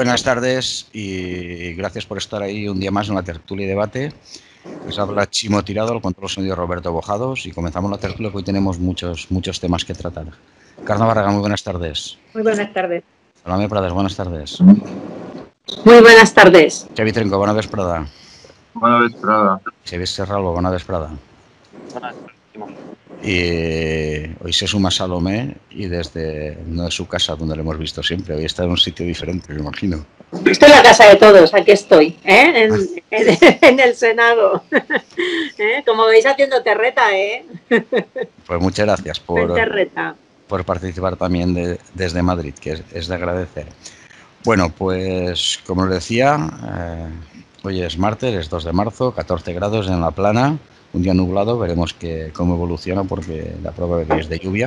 Buenas tardes y gracias por estar ahí un día más en la tertulia y debate. Les habla Chimo Tirado, el control sonido Roberto Bojados, y comenzamos la tertulia, que hoy tenemos muchos temas que tratar. Carna Barraga, muy buenas tardes. Muy buenas tardes. Salomé Prades, buenas tardes. Muy buenas tardes. Xavi Trenco, bona vesprada. Bona vesprada. Xavi Serralbo, bona vesprada. Buenas tardes. Y hoy se suma Salomé y desde no de su casa, donde lo hemos visto siempre, hoy está en un sitio diferente, me imagino. Estoy en la casa de todos, aquí estoy, en el Senado. Como veis, haciendo terreta, Pues muchas gracias por participar también desde Madrid, que es de agradecer. Bueno, pues como les decía, hoy es martes, es 2 de marzo, 14 grados en La Plana, un día nublado, veremos cómo evoluciona porque la probabilidad es de lluvia.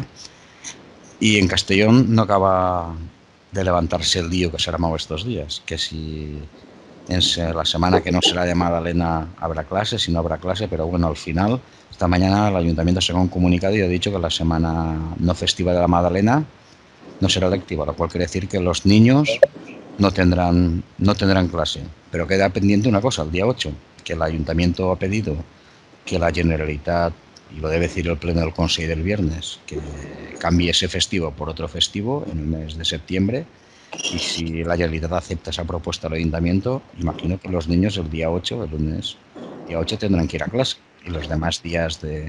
Y en Castellón no acaba de levantarse el lío que se ha armado estos días, que si en la semana que no será de Magdalena habrá clase, si no habrá clase, pero bueno, al final, esta mañana el Ayuntamiento se ha comunicado y ha dicho que la semana no festiva de la Magdalena no será lectiva, lo cual quiere decir que los niños no tendrán clase. Pero queda pendiente una cosa, el día 8, que el Ayuntamiento ha pedido que la Generalitat, y lo debe decir el Pleno del Consejo del viernes, que cambie ese festivo por otro festivo en el mes de septiembre. Y si la Generalitat acepta esa propuesta del Ayuntamiento, imagino que los niños el día 8, el lunes, día 8, tendrán que ir a clase. Y los demás días de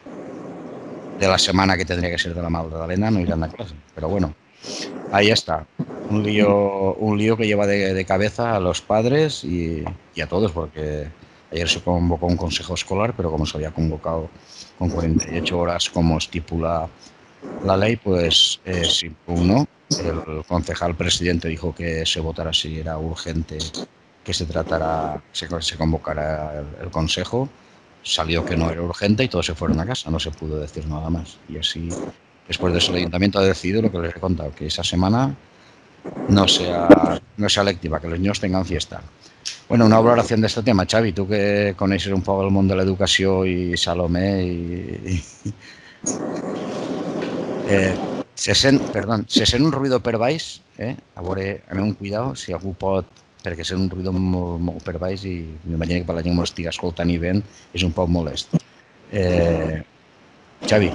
la semana, que tendría que ser de la Magdalena, no irán a clase. Pero bueno, ahí está. Un lío que lleva de cabeza a los padres y a todos, porque ayer se convocó un consejo escolar, pero como se había convocado con 48 horas como estipula la ley, pues se impugnó. El concejal presidente dijo que se votara si era urgente que se convocara el consejo. Salió que no era urgente y todos se fueron a casa, no se pudo decir nada más. Y así, después de eso, el Ayuntamiento ha decidido lo que les he contado, que esa semana no sea lectiva, que los niños tengan fiesta. Bueno, una valoración de este tema, Xavi, tú que conoces un poco el mundo de la educación y Salomé se sent un ruido per baix, a veure, anem un cuidado, si algú pot, perquè sent un ruido molt per baix i m'imagino que per la gent m'ho estigui escoltant i veient, és un poc molest. Xavi.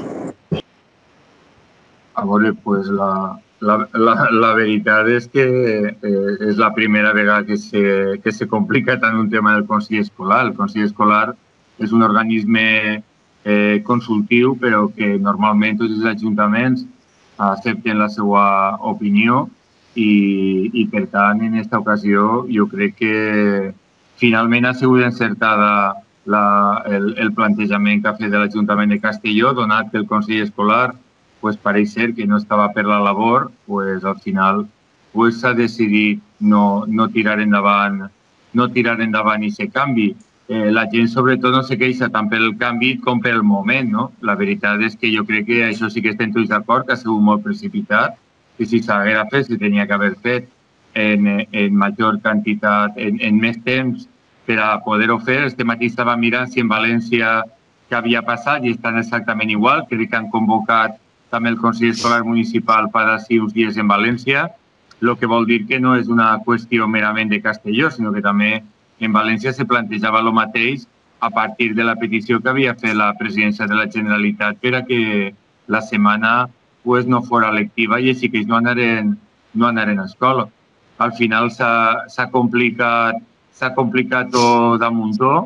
A veure, pues la veritat és que és la primera vegada que se complica tant un tema del Consell Escolar. El Consell Escolar és un organisme consultiu, però que normalment tots els ajuntaments accepten la seva opinió i per tant, en aquesta ocasió, jo crec que finalment ha sigut encertada el plantejament que ha fet l'Ajuntament de Castelló, donat que el Consell Escolar pues pareix ser que no estava per la labor, pues al final s'ha decidit no tirar endavant aquest canvi. La gent sobretot no se queixa tant pel canvi com pel moment, no? La veritat és que jo crec que això sí que estem tots d'acord, que ha sigut molt precipitat, que si s'haguera fet, se tenia que haver fet en major quantitat, en més temps per a poder-ho fer. Este matí estava mirant si en València què havia passat i estan exactament igual, crec que han convocat també el Consell Escolar Municipal per d'ací uns dies en València, el que vol dir que no és una qüestió merament de Castelló, sinó que també en València se plantejava el mateix a partir de la petició que havia fet la presidència de la Generalitat per a que la setmana no fora lectiva i així que ells no anaren a escola. Al final s'ha complicat tot a muntó.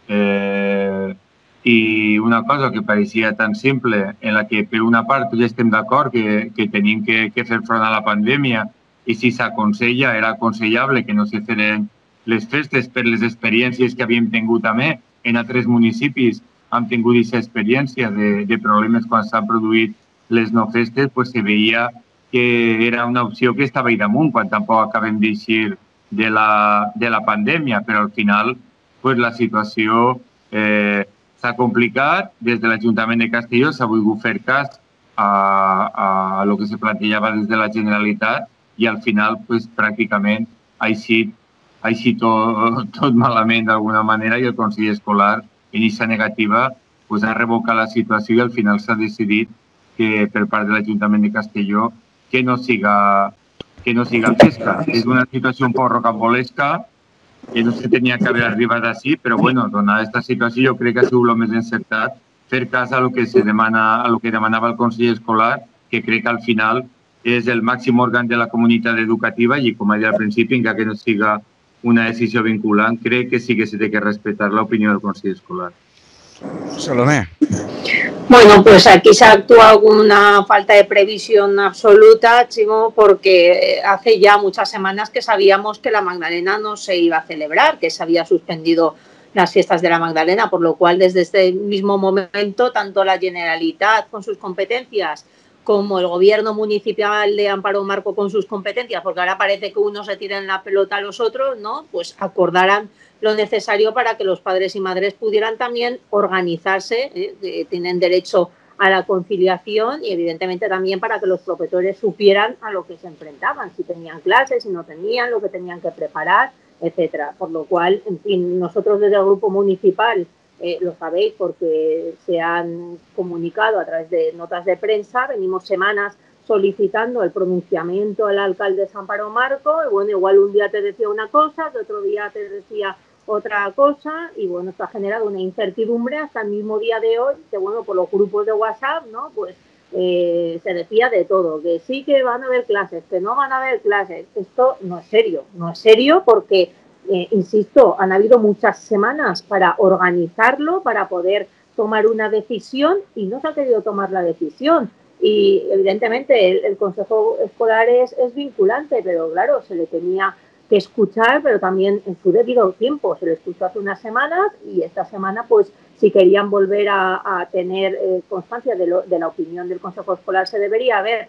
I una cosa que pareixia tan simple, en la que per una part ja estem d'acord que tenim que fer front a la pandèmia i si s'aconsella, era aconsellable que no se feren les festes per les experiències que havíem tingut també. En altres municipis hem tingut aquesta experiència de problemes quan s'han produït les no festes, se veia que era una opció que estava ahí damunt quan tampoc acabem d'eixir de la pandèmia, però al final la situació s'ha complicat. Des de l'Ajuntament de Castelló s'ha volgut fer cas a lo que se plantejava des de la Generalitat i al final pràcticament ha eixit tot malament d'alguna manera i el Consell Escolar en aquesta negativa ha revocat la situació i al final s'ha decidit que per part de l'Ajuntament de Castelló que no siga que no siga pesca. És una situació un poc rocambolesca que no se tenia que haver arribat així, però bueno, donada aquesta situació jo crec que ha sigut el més encertat fer cas a lo que se demana, a lo que demanava el Consell Escolar, que crec que al final és el màxim òrgan de la comunitat educativa i, com ha dit al principi, encara que no siga una decisió vinculant, crec que sí que se té que respetar l'opinió del Consell Escolar. Salomé. Bueno, pues aquí se ha actuado con una falta de previsión absoluta, Chimo, porque hace ya muchas semanas que sabíamos que la Magdalena no se iba a celebrar, que se había suspendido las fiestas de la Magdalena, por lo cual desde este mismo momento tanto la Generalitat con sus competencias como el gobierno municipal de Amparo Marco con sus competencias, porque ahora parece que unos se tiran la pelota a los otros, ¿no? Pues acordaran lo necesario para que los padres y madres pudieran también organizarse, tienen derecho a la conciliación y evidentemente también para que los profesores supieran a lo que se enfrentaban, si tenían clases, si no tenían, lo que tenían que preparar, etcétera. Por lo cual, en fin, nosotros desde el grupo municipal lo sabéis porque se han comunicado a través de notas de prensa, venimos semanas solicitando el pronunciamiento al alcalde de Amparo Marco, y bueno, igual un día te decía una cosa, el otro día te decía otra cosa, y bueno, esto ha generado una incertidumbre hasta el mismo día de hoy, que bueno, por los grupos de WhatsApp, ¿no? Pues se decía de todo, que sí que van a haber clases, que no van a haber clases. Esto no es serio porque insisto, han habido muchas semanas para organizarlo, para poder tomar una decisión y no se ha querido tomar la decisión. Y evidentemente el Consejo Escolar es vinculante, pero claro, se le tenía que escuchar, pero también en su debido tiempo. Se le escuchó hace unas semanas y esta semana, pues, si querían volver a tener constancia de la opinión del Consejo Escolar, se debería haber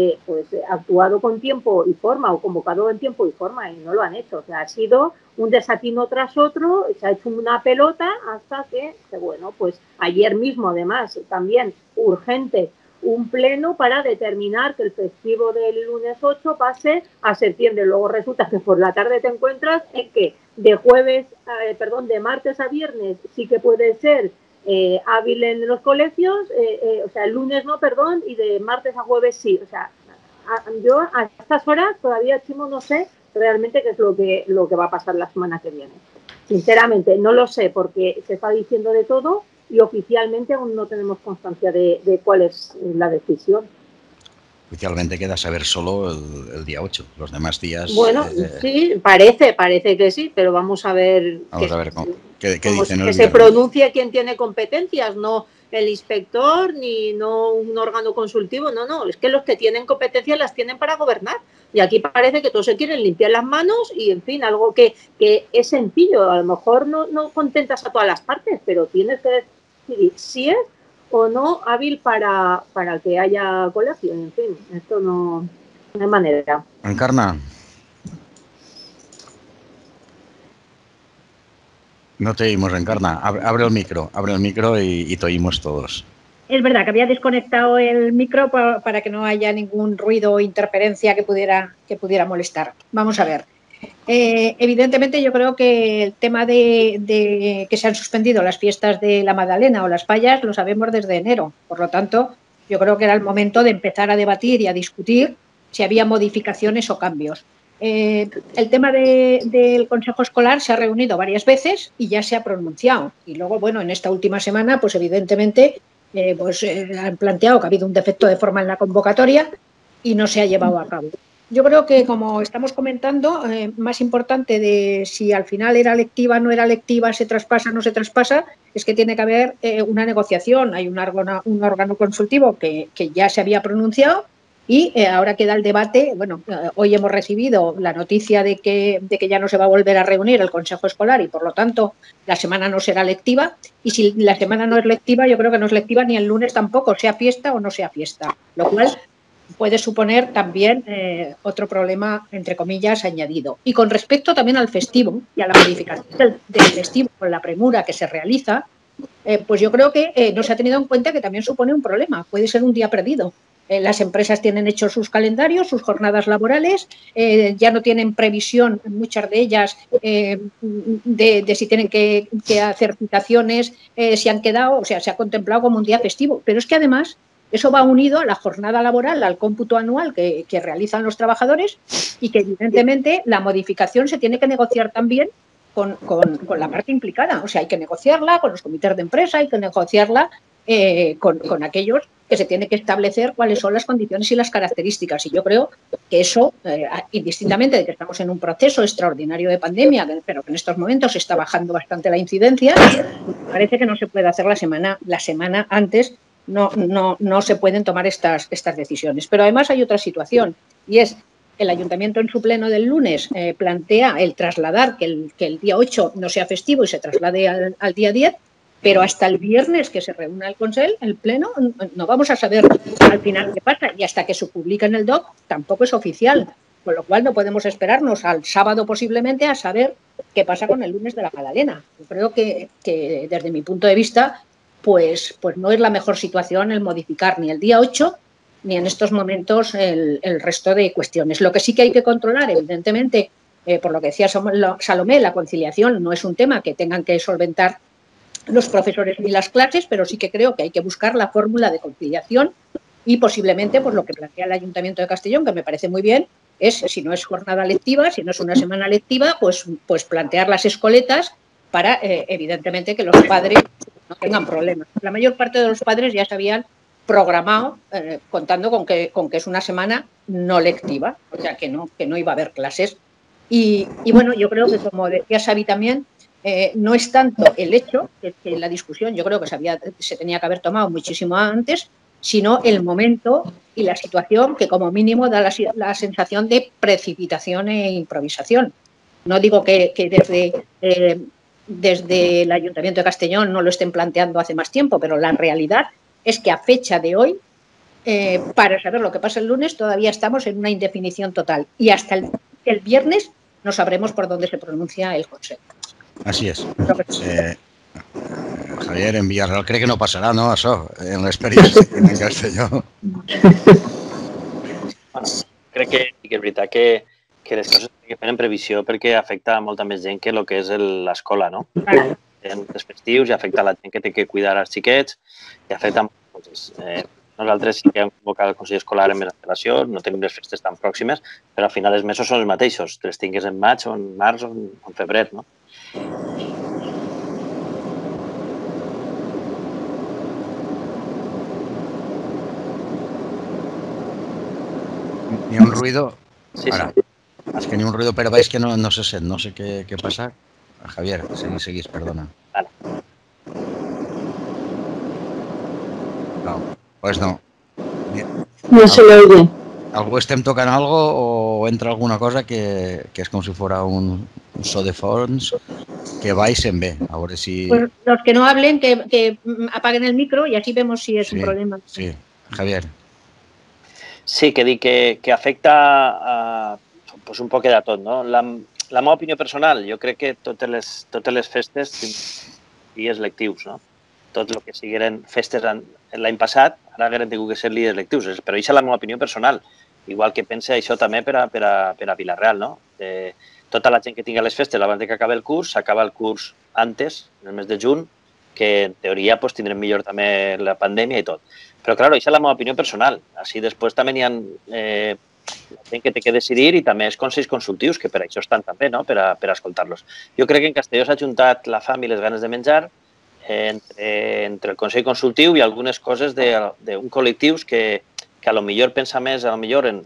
actuado con tiempo y forma o convocado en tiempo y forma y no lo han hecho. O sea, ha sido un desatino tras otro, se ha hecho una pelota hasta que, bueno, pues ayer mismo además también urgente un pleno para determinar que el festivo del lunes 8 pase a septiembre. Luego resulta que por la tarde te encuentras en que de martes a viernes sí que puede ser hábil en los colegios, o sea, el lunes no, perdón, y de martes a jueves sí. O sea, yo a estas horas todavía, Chimo, no sé realmente qué es lo que va a pasar la semana que viene. Sinceramente, no lo sé porque se está diciendo de todo y oficialmente aún no tenemos constancia de cuál es la decisión. Oficialmente queda saber solo el día 8, los demás días... Bueno, sí, parece que sí, pero vamos a ver... Vamos a ver qué dicen. Que se pronuncie quien tiene competencias, no el inspector ni no un órgano consultivo, no, es que los que tienen competencias las tienen para gobernar. Y aquí parece que todos se quieren limpiar las manos y, en fin, algo que es sencillo. A lo mejor no contentas a todas las partes, pero tienes que decidir si es o no hábil para que haya colegio. En fin, esto no hay manera. Encarna. No te oímos, Encarna. Abre el micro y te oímos todos. Es verdad que había desconectado el micro para que no haya ningún ruido o interferencia que pudiera molestar. Vamos a ver. Evidentemente yo creo que el tema de que se han suspendido las fiestas de la Magdalena o las fallas lo sabemos desde enero. Por lo tanto, yo creo que era el momento de empezar a debatir y a discutir si había modificaciones o cambios. El tema del Consejo Escolar se ha reunido varias veces y ya se ha pronunciado. Y luego, bueno, en esta última semana, pues evidentemente han planteado que ha habido un defecto de forma en la convocatoria y no se ha llevado a cabo. Yo creo que, como estamos comentando, más importante de si al final era lectiva, no era lectiva, se traspasa, no se traspasa, es que tiene que haber una negociación. Hay un órgano consultivo que ya se había pronunciado y ahora queda el debate. Bueno, hoy hemos recibido la noticia de que ya no se va a volver a reunir el Consejo Escolar y, por lo tanto, la semana no será lectiva. Y si la semana no es lectiva, yo creo que no es lectiva ni el lunes tampoco, sea fiesta o no sea fiesta. Lo cual puede suponer también otro problema, entre comillas, añadido. Y con respecto también al festivo y a la modificación del festivo con la premura que se realiza, pues yo creo que no se ha tenido en cuenta que también supone un problema. Puede ser un día perdido. Las empresas tienen hechos sus calendarios, sus jornadas laborales, ya no tienen previsión, muchas de ellas, de si tienen que hacer citaciones, si han quedado, o sea, se ha contemplado como un día festivo. Pero es que además Eso va unido a la jornada laboral, al cómputo anual que realizan los trabajadores y que evidentemente la modificación se tiene que negociar también con la parte implicada. O sea, hay que negociarla con los comités de empresa, hay que negociarla con aquellos que se tiene que establecer cuáles son las condiciones y las características. Y yo creo que eso, indistintamente de que estamos en un proceso extraordinario de pandemia, pero que en estos momentos está bajando bastante la incidencia, parece que no se puede hacer la semana antes, no se pueden tomar estas decisiones. Pero además hay otra situación, y es el Ayuntamiento en su pleno del lunes plantea el trasladar que el día 8 no sea festivo y se traslade al día 10, pero hasta el viernes que se reúna el Consell, el pleno, no vamos a saber al final qué pasa, y hasta que se publique en el DOC tampoco es oficial, con lo cual no podemos esperarnos al sábado posiblemente a saber qué pasa con el lunes de la Magdalena. Yo creo que desde mi punto de vista pues no es la mejor situación el modificar ni el día 8 ni en estos momentos el resto de cuestiones. Lo que sí que hay que controlar, evidentemente, por lo que decía Salomé, la conciliación no es un tema que tengan que solventar los profesores ni las clases, pero sí que creo que hay que buscar la fórmula de conciliación y posiblemente, pues lo que plantea el Ayuntamiento de Castellón, que me parece muy bien, es, si no es jornada lectiva, si no es una semana lectiva, pues plantear las escoletas para, evidentemente, que los padres no tengan problemas. La mayor parte de los padres ya se habían programado contando con que es una semana no lectiva, o sea, que no iba a haber clases. Y bueno, yo creo que, como decía Xavi también, no es tanto el hecho que la discusión, yo creo que se tenía que haber tomado muchísimo antes, sino el momento y la situación que como mínimo da la sensación de precipitación e improvisación. No digo que desde el Ayuntamiento de Castellón no lo estén planteando hace más tiempo, pero la realidad es que a fecha de hoy, para saber lo que pasa el lunes, todavía estamos en una indefinición total. Y hasta el viernes no sabremos por dónde se pronuncia el Consejo. Así és. Javier, en Villarreal crec que no passarà, no, això, en l'experiència en Castelló. Bueno, crec que és veritat que les coses que fan en previsió perquè afecta a molta més gent que el que és l'escola, no? En els festius i afecta a la gent que té que cuidar els xiquets i afecta moltes coses. Nosaltres sí que hem convocat el Consell Escolar en més antelació, no tenim les festes tan pròximes, però al final els mesos són els mateixos, te les tingues en maig o en març o en febrer, no? Ni un ruido. Sí, Ara, sí. és que ni un ruido per baix que no se sent, no sé què passa. Javier, seguís, perdona. Vale. No, pues no. No se le oye. Algú estem tocant algo o entra alguna cosa que és com si fora un so de fons que va y se ve. A veure si... Pues los que no hablen, que apaguen el micro y así vemos si es un problema. Sí, Javier. Sí, que dic que afecta a, pues un poc de tot, no? La meva opinió personal, jo crec que totes les festes dies lectius, no? Tot el que sigueren festes l'any passat, ara hagueren tingut que ser dies lectius, però això és la meva opinió personal, igual que pense això també per a Vilareal, no? Tota la gent que tingui les festes abans que acabi el curs, s'acaba el curs antes, en el mes de juny, que en teoria pues, tindrem millor també la pandèmia i tot. Però, clar, això és la meva opinió personal. Així, després també n'hi ha la gent que té que decidir i també els consells consultius, que per això estan també, no?, per a escoltar-los. Jo crec que en Castelló s'ha juntat la fam i les ganes de menjar entre el Consell Consultiu i algunes coses d'un col·lectius que a lo millor pensa més en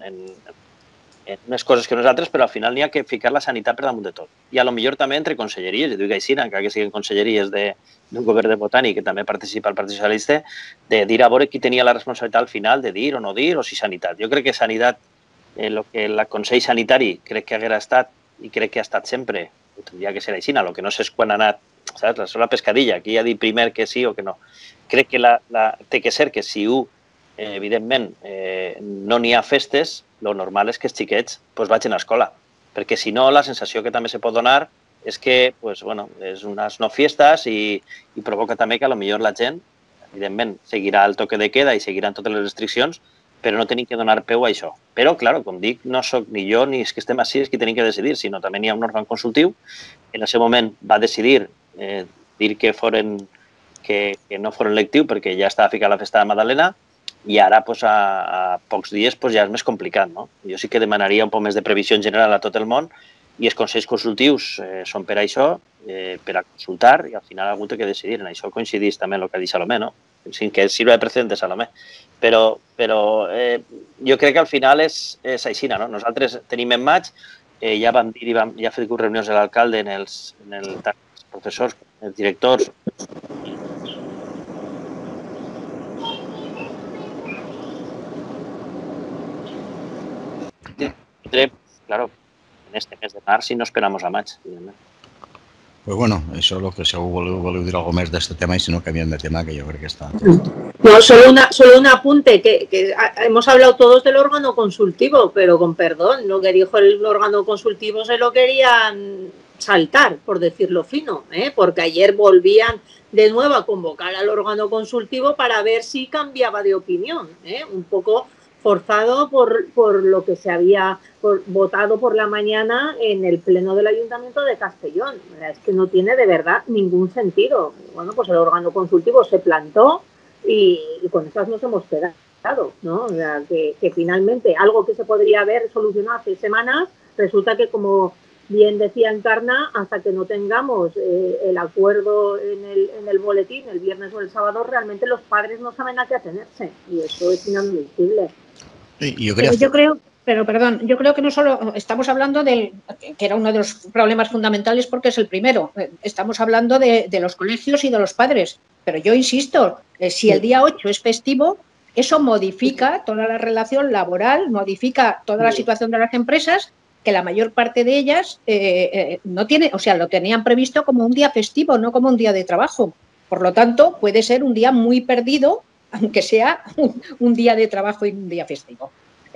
unes coses que nosaltres, però al final n'hi ha que ficar la sanitat per damunt de tot. I a lo millor també entre conselleries, jo dic així, encara que siguin conselleries d'un govern de Botànic que també participa el Partit Socialista, de dir a veure qui tenia la responsabilitat al final de dir o no dir, o si sanitat. Jo crec que sanitat, el que el Consell Sanitari crec que haguera estat i crec que ha estat sempre, tindria que ser així, el que no sé és quan ha anat, saps? La sola pescadilla, qui ha dit primer que sí o que no. Crec que té que ser que si evidentment no n'hi ha festes, el normal és que els xiquets vagin a escola, perquè si no la sensació que també se pot donar és que és unes no fiestes i provoca també que potser la gent, evidentment, seguirà el toque de queda i seguiran totes les restriccions, però no tenim que donar peu a això. Però, clar, com dic, no soc ni jo ni els que estem així els que tenim que decidir, sinó també n'hi ha un òrgan consultiu que en el seu moment va decidir dir que no foren lectiu perquè ja estava ficada la festa de Magdalena i ara pues, a pocs dies pues, ja és més complicat. No? Jo sí que demanaria un poc més de previsió en general a tot el món i els consells consultius són per això, per a consultar, i al final algú té que decidir. En això coincidís també en el que ha dit Salomé, no? Sin que sirva de precedente, Salomé. Però jo crec que al final és així, no? Nosaltres tenim en maig, ja vam dir, ja hem fet reunions amb l'alcalde, els professors, els directors. Claro, en este mes de març i no esperamos a maig, evidentment. Pues bueno, eso es lo que si voleu dir algo més d'este tema y si no cambian de tema, que yo creo que está. No, solo un apunte, que hemos hablado todos del órgano consultivo, pero con perdón, lo que dijo el órgano consultivo se lo querían saltar, por decirlo fino, porque ayer volvían de nuevo a convocar al órgano consultivo para ver si cambiaba de opinión, un poco forzado por lo que se había votado por la mañana en el pleno del Ayuntamiento de Castellón. Es que no tiene de verdad ningún sentido. Bueno, pues el órgano consultivo se plantó y con esas nos hemos quedado, ¿no? O sea, que finalmente algo que se podría haber solucionado hace semanas, resulta que, como bien decía Encarna, hasta que no tengamos el acuerdo en el boletín el viernes o el sábado, realmente los padres no saben a qué atenerse, y eso es inadmisible. Yo creo que no solo estamos hablando que era uno de los problemas fundamentales porque es el primero. Estamos hablando de los colegios y de los padres. Pero yo insisto, si el día 8 es festivo, eso modifica toda la relación laboral, modifica toda la situación de las empresas, que la mayor parte de ellas no tiene, o sea, lo tenían previsto como un día festivo, no como un día de trabajo. Por lo tanto, puede ser un día muy perdido, aunque sea un día de trabajo y un día festivo.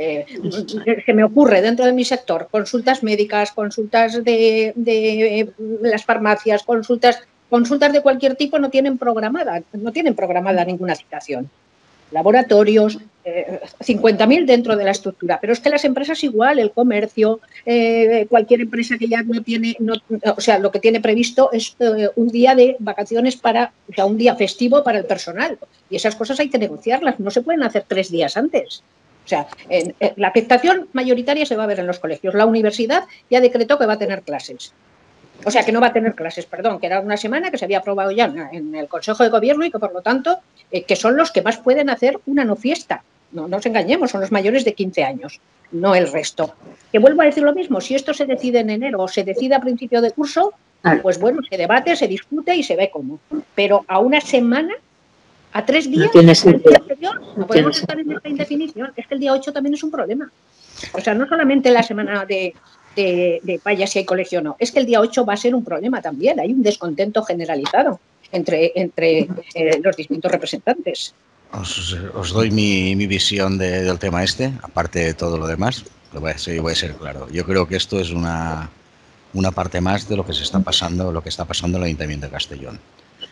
Se me ocurre dentro de mi sector consultas médicas, consultas de las farmacias, consultas de cualquier tipo no tienen programada ninguna citación. Laboratorios, 50.000 dentro de la estructura, pero es que las empresas igual, el comercio, cualquier empresa que ya no tiene, o sea, lo que tiene previsto es un día de vacaciones o sea, un día festivo para el personal, y esas cosas hay que negociarlas, no se pueden hacer 3 días antes. O sea, la afectación mayoritaria se va a ver en los colegios. La universidad ya decretó que va a tener clases. O sea, que no va a tener clases, perdón, que era una semana que se había aprobado ya en el Consejo de Gobierno y que, por lo tanto, que son los que más pueden hacer una no fiesta. No nos engañemos, son los mayores de 15 años, no el resto. Que vuelvo a decir lo mismo, si esto se decide en enero o se decide a principio de curso, pues bueno, se debate, se discute y se ve cómo. Pero a una semana, a 3 días, no podemos estar en esta indefinición. Es que el día 8 también es un problema. O sea, no solamente la semana de vaya si hay colegio o no, es que el día 8 va a ser un problema también. Hay un descontento generalizado entre los distintos representantes. Os doy mi visión del tema aparte de todo lo demás. Voy a ser claro. Yo creo que esto es una parte más de lo que está pasando en el Ayuntamiento de Castellón.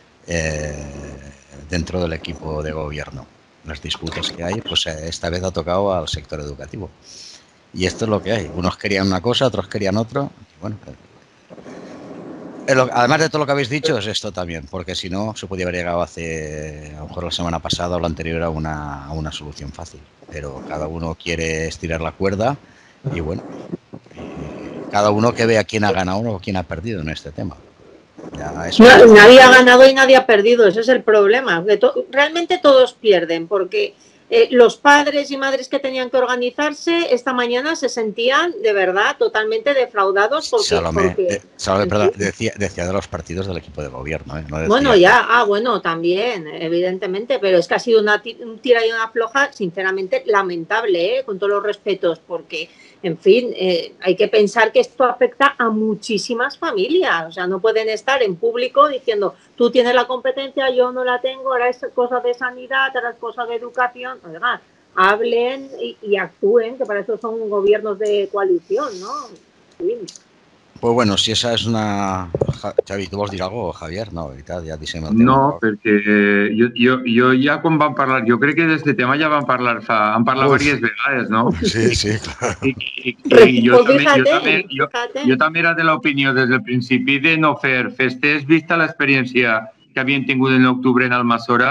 Dentro del equipo de gobierno. Las disputas que hay, pues esta vez ha tocado al sector educativo. Y esto es lo que hay. Unos querían una cosa, otros querían otro. Bueno, además de todo lo que habéis dicho, es esto también, porque si no, se podía haber llegado a lo mejor la semana pasada o la anterior a una solución fácil. Pero cada uno quiere estirar la cuerda y bueno, cada uno que vea quién ha ganado o quién ha perdido en este tema. Nadie ha ganado y nadie ha perdido, ese es el problema. Realmente todos pierden, porque los padres y madres que tenían que organizarse esta mañana se sentían de verdad totalmente defraudados. Salomé, perdón, decía de los partidos del equipo de gobierno. No bueno, bueno, también, evidentemente, pero es que ha sido un tira y una afloja, sinceramente, lamentable, con todos los respetos, porque, en fin, hay que pensar que esto afecta a muchísimas familias. O sea, no pueden estar en público diciendo, tú tienes la competencia, yo no la tengo, ahora es cosa de sanidad, ahora es cosa de educación. Oiga, hablen y actúen, que para eso son gobiernos de coalición, ¿no? Sí. Pues bueno, si esa es una... Xavi, ¿tú vols dir alguna cosa, Javier? No, veritat, ja deixem el tema. No, perquè jo ja quan vam parlar, jo crec que d'aquest tema ja vam parlar diverses vegades, no? Sí, clar. I jo també era de l'opinió des del principi de no fer festes, vista l'experiència que havien tingut en octubre en Almassora,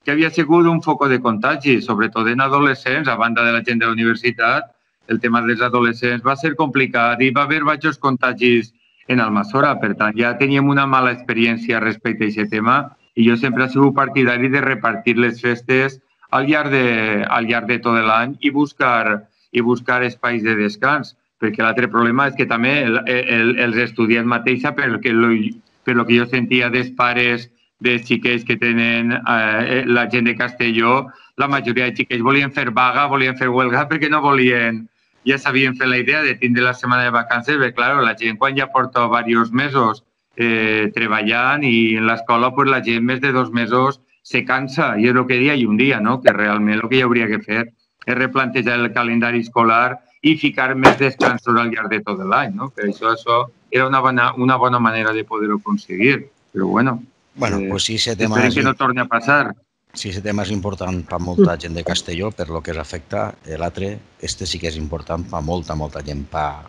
que havia sigut un foc de contagi, sobretot en adolescents, a banda de la gent de la universitat. El tema dels adolescents va ser complicat i va haver diversos contagis en Almassora. Per tant, ja teníem una mala experiència respecte a aquest tema i jo sempre he sigut partidari de repartir les festes al llarg de tot l'any i buscar espais de descans, perquè l'altre problema és que també els estudiants mateixa, per lo que jo sentia dels pares dels xiquets que tenen la gent de Castelló, la majoria de xiquets volien fer vaga, volien fer huelga perquè no volien, ja s'havien fet la idea de tindre la setmana de vacances, perquè clar, la gent quan ja porta diversos mesos treballant i en l'escola, pues, la gent més de 2 mesos se cansa, i és el que dia i un dia, no? Que realment el que hi hauria que fer és replantejar el calendari escolar i ficar més descansos al llarg de tot l'any, no? Per això era una bona manera de poder-ho aconseguir, però bueno, pues sí, ese tema esperem que no torni a passar. Sí, aquest tema és important per molta gent de Castelló, per lo que es afecta. L'altre, sí que és important per molta gent, per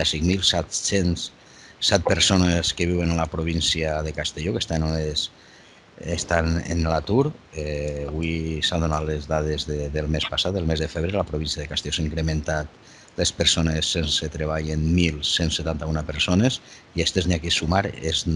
45.707 persones que viuen a la província de Castelló, que estan en l'atur. Avui s'han donat les dades del mes passat, del mes de febrer. A la província de Castelló s'han incrementat les persones sense treball en 1.171 persones i aquestes n'hi ha que sumar les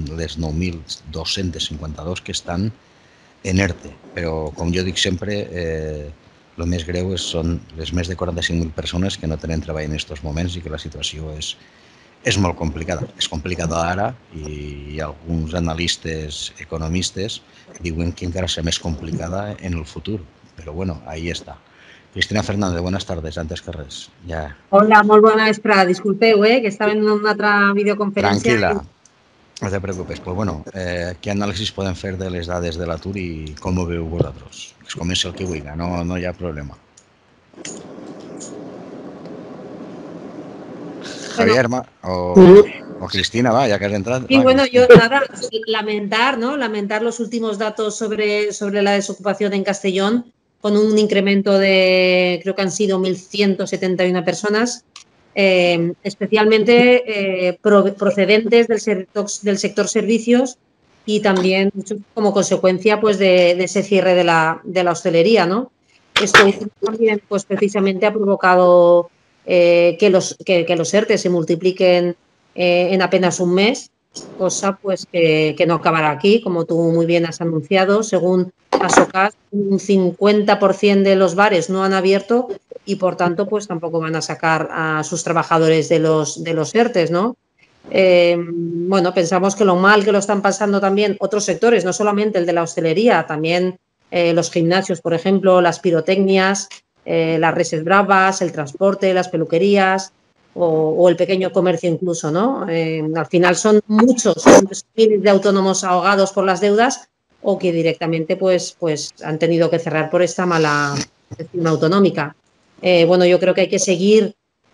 9.252 que estan en ERTE, però com jo dic sempre, el més greu són les més de 45.000 persones que no tenen treball en aquests moments i que la situació és molt complicada. És complicada ara i alguns analistes economistes diuen que encara serà més complicada en el futur, però bueno, ahí està. Cristina Fernández, buenas tardes, antes que res. Ja. Hola, molt bona vesprada. Disculpeu, que estava en una altra videoconferència. Tranquil·la. No te preocupes. Pues bueno, ¿qué análisis pueden hacer de las dades de l'atur y cómo veu vosotros? Que comenci el que vulgui, no hi ha problema. Javier o Cristina, va, ya que has entrado. Sí, bueno, yo nada, lamentar los últimos datos sobre la desocupación en Castellón, con un incremento de, creo que han sido 1.171 personas. Especialmente procedentes del sector servicios y también como consecuencia pues de ese cierre de la hostelería, ¿no? Esto también pues precisamente ha provocado que los ERTE se multipliquen en apenas un mes, cosa pues que no acabará aquí, como tú muy bien has anunciado. Según ASOCAS, un 50% de los bares no han abierto y por tanto pues tampoco van a sacar a sus trabajadores de los ERTES, ¿no? Bueno, pensamos que lo mal que lo están pasando también otros sectores, no solamente el de la hostelería, también los gimnasios, por ejemplo, las pirotecnias, las reses bravas, el transporte, las peluquerías o el pequeño comercio incluso, ¿no? Al final son muchos miles de autónomos ahogados por las deudas o que directamente pues han tenido que cerrar por esta mala gestión autonómica. Bueno, yo creo que hay que seguir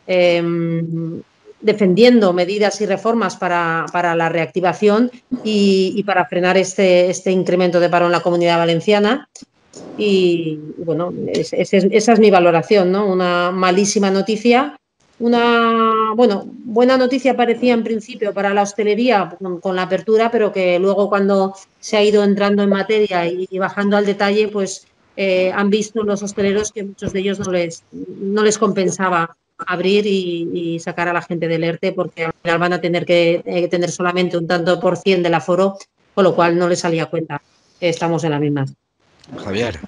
defendiendo medidas y reformas para la reactivación y para frenar este incremento de paro en la Comunidad Valenciana. Y bueno, esa es mi valoración, ¿no? Una malísima noticia. Una buena noticia parecía en principio para la hostelería con la apertura, pero que luego cuando se ha ido entrando en materia y bajando al detalle, pues han visto los hosteleros que muchos de ellos no les compensaba abrir y sacar a la gente del ERTE, porque al final van a tener que tener solamente un tanto por cien del aforo, con lo cual no les salía cuenta. Estamos en la misma. Javier.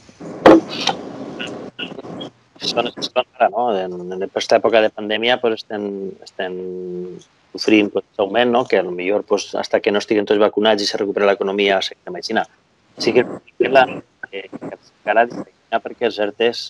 Són ara, no? En aquesta època de pandèmia pues, estem sofrint pues, augment, no? Que potser pues, hasta que no estiguin tots vacunats i se recupera l'economia s'ha d'imaginar. Sí que encara perquè els ERTEs...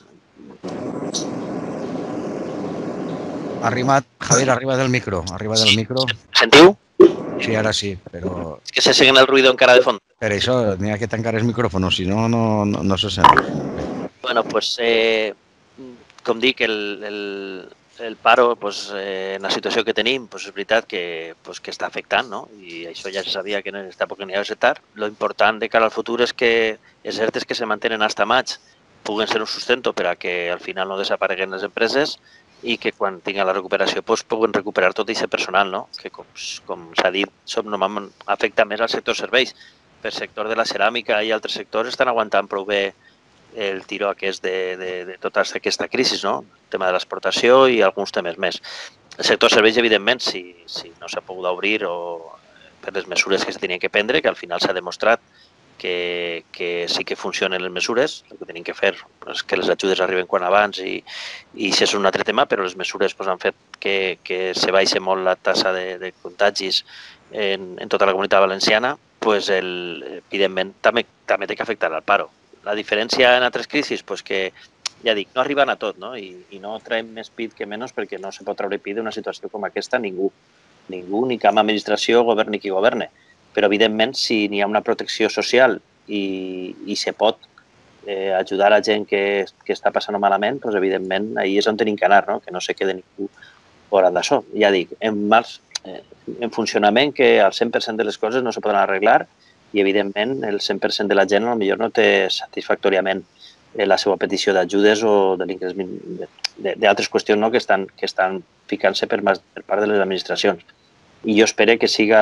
Javier, arriba del micro. Sentiu? Sí, ara sí, però... És que se sent el ruïdo encara de fons. Per això n'hi ha que tancar el micròfon, si no, no se sent. Bueno, pues, com dic, el paro, pues, en la situació que tenim, pues, és veritat que està afectant, no? I això ja se sabia que en aquesta època n'hi ha de ser. Lo important de cara al futur és que els ERTEs que se mantenen fins a maig puguen ser un sustento per a que al final no desapareguen les empreses i que quan tinguin la recuperació pues, puguen recuperar tot aquest personal, no? Que com s'ha dit, normalment afecta més al sector serveis, per sector de la ceràmica i altres sectors estan aguantant prou bé el tiró aquest de tota aquesta crisi, no? El tema de l'exportació i alguns temes més. El sector serveis, evidentment, si no s'ha pogut obrir o per les mesures que se tenien que prendre, que al final s'ha demostrat que sí que funcionen les mesures, el que tenim que fer és que les ajudes arriben quan abans i això és un altre tema, però les mesures han fet que se baixi molt la tassa de contagis en tota la comunitat valenciana, evidentment també té que afectar al paro. La diferència en altres crisis, que ja dic, no arriben a tot, no? I no traiem més PIB que menys perquè no se pot treure PIB d'una situació com aquesta ningú, ni cap administració, governi qui governe. Però, evidentment, si n'hi ha una protecció social i se pot ajudar a gent que està passant malament, doncs, evidentment, ahí és on tenim que anar, no? Que no se quede ningú fora d'això. Ja dic, en funcionament que el 100% de les coses no se poden arreglar i, evidentment, el 100% de la gent potser no té satisfactòriament la seva petició d'ajudes o d'altres qüestions que estan ficant-se per part de les administracions. I jo espero que siga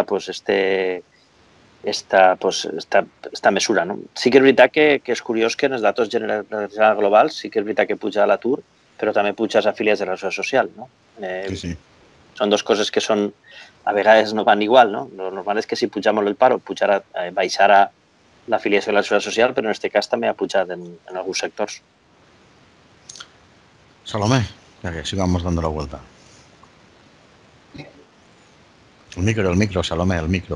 esta mesura. Sí que és veritat que és curiós que en els datos generals globals sí que és veritat que puja l'atur, però també puja les afiliats de la seguretat social. Sí. Són dues coses que a vegades no van igual. Lo normal és que si puja molt el paro baixarà l'afiliació a la seguretat social, però en aquest cas també ha pujat en alguns sectors. Salomé, ya que sigamos dando la vuelta. El micro, Salomé, el micro.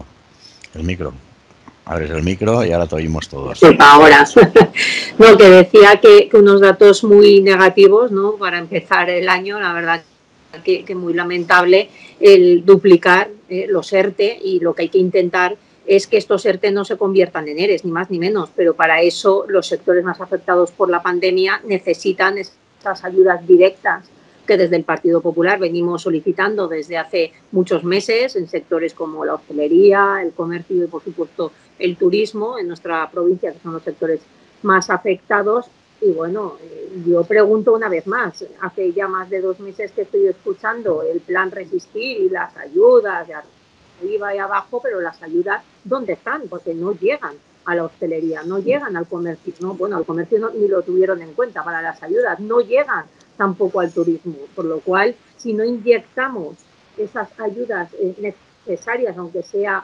Abres el micro y ahora te oímos todos. Sí, ahora. No, que decía que unos datos muy negativos, ¿no? Para empezar el año, la verdad que muy lamentable el duplicar los ERTE, y lo que hay que intentar es que estos ERTE no se conviertan en ERES, ni más ni menos, pero para eso los sectores más afectados por la pandemia necesitan esas ayudas directas que desde el Partido Popular venimos solicitando desde hace muchos meses en sectores como la hostelería, el comercio y, por supuesto, el turismo en nuestra provincia, que son los sectores más afectados. Y bueno, yo pregunto una vez más, hace ya más de 2 meses que estoy escuchando el plan Resistir y las ayudas de arriba y abajo, pero las ayudas, ¿dónde están? Porque no llegan a la hostelería, no llegan al comercio, ¿no? Bueno, al comercio ni lo tuvieron en cuenta para las ayudas, no llegan tampoco al turismo, por lo cual, si no inyectamos esas ayudas necesarias, aunque sea,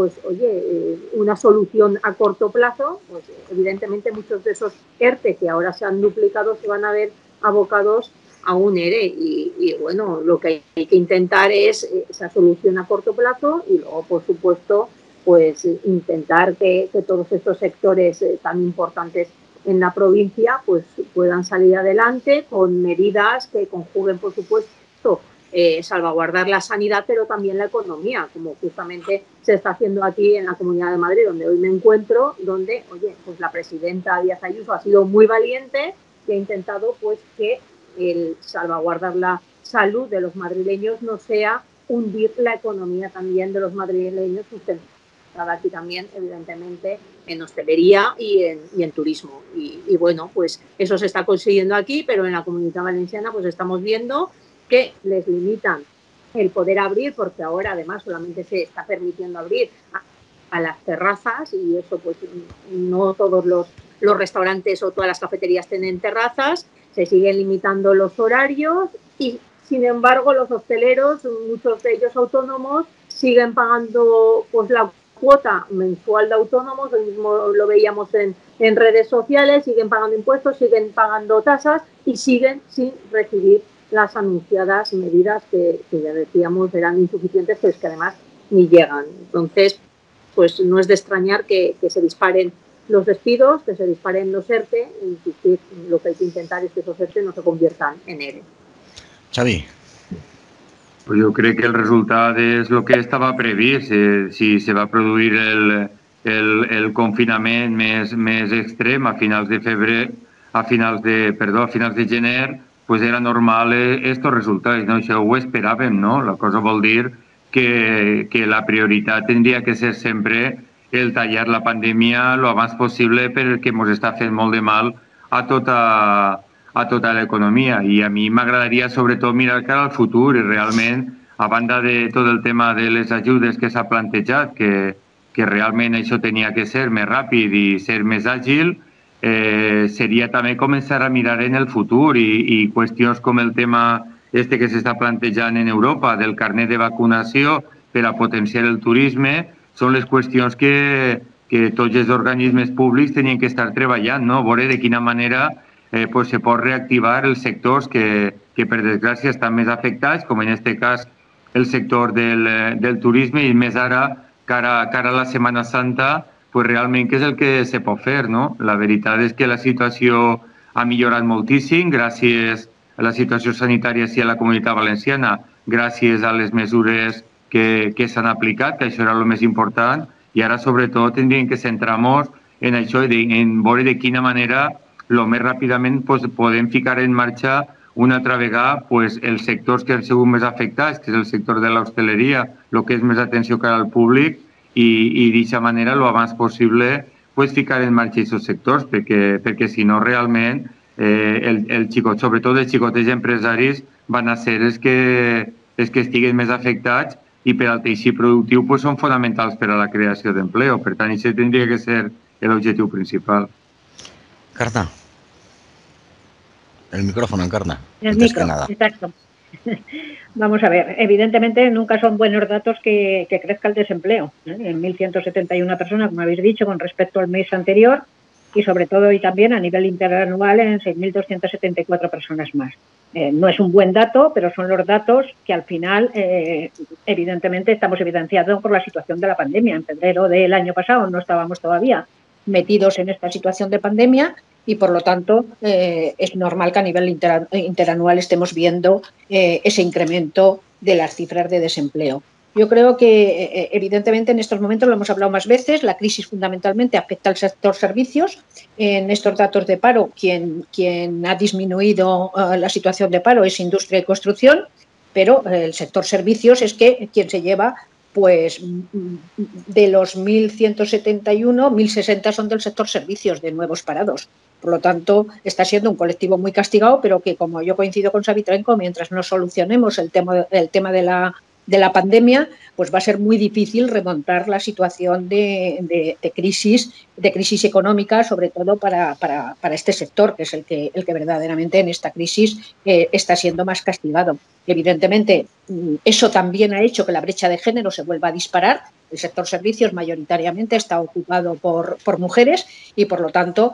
una solución a corto plazo, pues evidentemente muchos de esos ERTE que ahora se han duplicado se van a ver abocados a un ERE y bueno, lo que hay que intentar es esa solución a corto plazo y luego, por supuesto, pues intentar que todos estos sectores tan importantes en la provincia pues puedan salir adelante con medidas que conjuguen, por supuesto, salvaguardar la sanidad, pero también la economía, como justamente se está haciendo aquí en la Comunidad de Madrid, donde hoy me encuentro, donde, pues la presidenta Díaz Ayuso ha sido muy valiente y ha intentado pues que el salvaguardar la salud de los madrileños no sea hundir la economía también de los madrileños, sustentada aquí también, evidentemente, en hostelería y en turismo. Y bueno, pues eso se está consiguiendo aquí, pero en la Comunidad Valenciana pues estamos viendo que les limitan el poder abrir, porque ahora además solamente se está permitiendo abrir a las terrazas y eso pues no todos los restaurantes o todas las cafeterías tienen terrazas, se siguen limitando los horarios y sin embargo los hosteleros, muchos de ellos autónomos, siguen pagando pues la cuota mensual de autónomos, hoy mismo lo veíamos en redes sociales, siguen pagando impuestos, siguen pagando tasas y siguen sin recibir las anunciadas medidas que ya decíamos eran insuficientes, pero es que además ni llegan. Entonces, pues no es de extrañar que se disparen los despidos, que se disparen los ERTE, y lo que hay que intentar es que esos ERTE no se conviertan en ERE. Xavi. Pues jo crec que el resultat és el que estava previst. Si se va produir el confinament més extrem a finals de febrer, a finals de gener, pues era normal estos resultats, ¿no? Això ho esperàvem, no? La cosa vol dir que la prioritat tindria que ser sempre el tallar la pandèmia lo abans possible perquè ens està fent molt de mal a tota l'economia. I a mi m'agradaria sobretot mirar cara al futur i realment, a banda de tot el tema de les ajudes que s'ha plantejat, que que realment això tenia que ser més ràpid i ser més àgil, seria també començar a mirar en el futur i qüestions com el tema que s'està plantejant en Europa del carnet de vacunació per a potenciar el turisme són les qüestions que tots els organismes públics tenien que estar treballant, no? Veure de quina manera se pot reactivar els sectors que per desgràcia estan més afectats, com en aquest cas el sector del turisme i més ara, cara a la Setmana Santa, pues realment què és el que se pot fer, no? La veritat és que la situació ha millorat moltíssim gràcies a la situació sanitària a la Comunitat Valenciana, gràcies a les mesures que s'han aplicat, que això era el més important, i ara sobretot tindríem que centrar-nos en això, en veure de quina manera el més ràpidament podem ficar en marxa una altra vegada els sectors que han sigut més afectats, que és el sector de l'hostaleria, el que és més atenció cara al públic, i d'aquesta manera, el abans possible, ficar en marxa aquests sectors, perquè si no, realment, sobretot els xicotets empresaris van a ser els que estiguen més afectats i per al teixit productiu són fonamentals per a la creació d'empleo. Per tant, això tindria que ser l'objectiu principal. Encarna. El micrófono, Encarna. El micro, exacto. Vamos a ver, evidentemente nunca son buenos datos que crezca el desempleo, en 1.171 personas, como habéis dicho, con respecto al mes anterior y sobre todo y también a nivel interanual en 6.274 personas más. No es un buen dato, pero son los datos que al final evidentemente estamos evidenciados por la situación de la pandemia. En febrero del año pasado no estábamos todavía metidos en esta situación de pandemia y por lo tanto es normal que a nivel interanual estemos viendo ese incremento de las cifras de desempleo. Yo creo que evidentemente en estos momentos, lo hemos hablado más veces, la crisis fundamentalmente afecta al sector servicios. En estos datos de paro, quien ha disminuido la situación de paro es industria y construcción, pero el sector servicios es quien se lleva, pues de los 1.171, 1.060 son del sector servicios de nuevos parados. Por lo tanto, está siendo un colectivo muy castigado, pero que, como yo coincido con Xavi Trenco, mientras no solucionemos el tema de la pandemia, pues va a ser muy difícil remontar la situación de crisis económica, sobre todo para este sector, que es el que verdaderamente en esta crisis está siendo más castigado. Evidentemente, eso también ha hecho que la brecha de género se vuelva a disparar. El sector servicios mayoritariamente está ocupado por mujeres y, por lo tanto,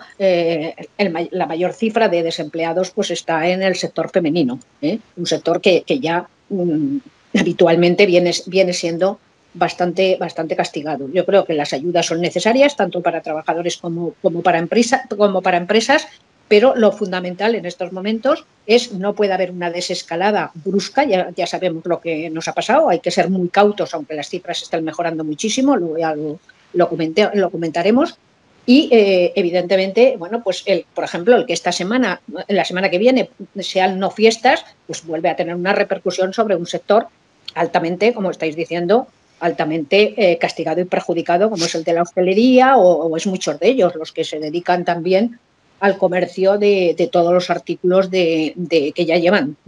la mayor cifra de desempleados pues está en el sector femenino, un sector que ya habitualmente viene siendo bastante castigado. Yo creo que las ayudas son necesarias tanto para trabajadores como para empresas, pero lo fundamental en estos momentos es no puede haber una desescalada brusca, ya sabemos lo que nos ha pasado, hay que ser muy cautos, aunque las cifras estén mejorando muchísimo, luego lo comentaremos. Y evidentemente, bueno, pues por ejemplo, el que la semana que viene sean no fiestas, pues vuelve a tener una repercusión sobre un sector altamente, como estáis diciendo, altamente castigado y perjudicado, como es el de la hostelería o es muchos de ellos, los que se dedican también al comercio de todos los artículos que ya llevan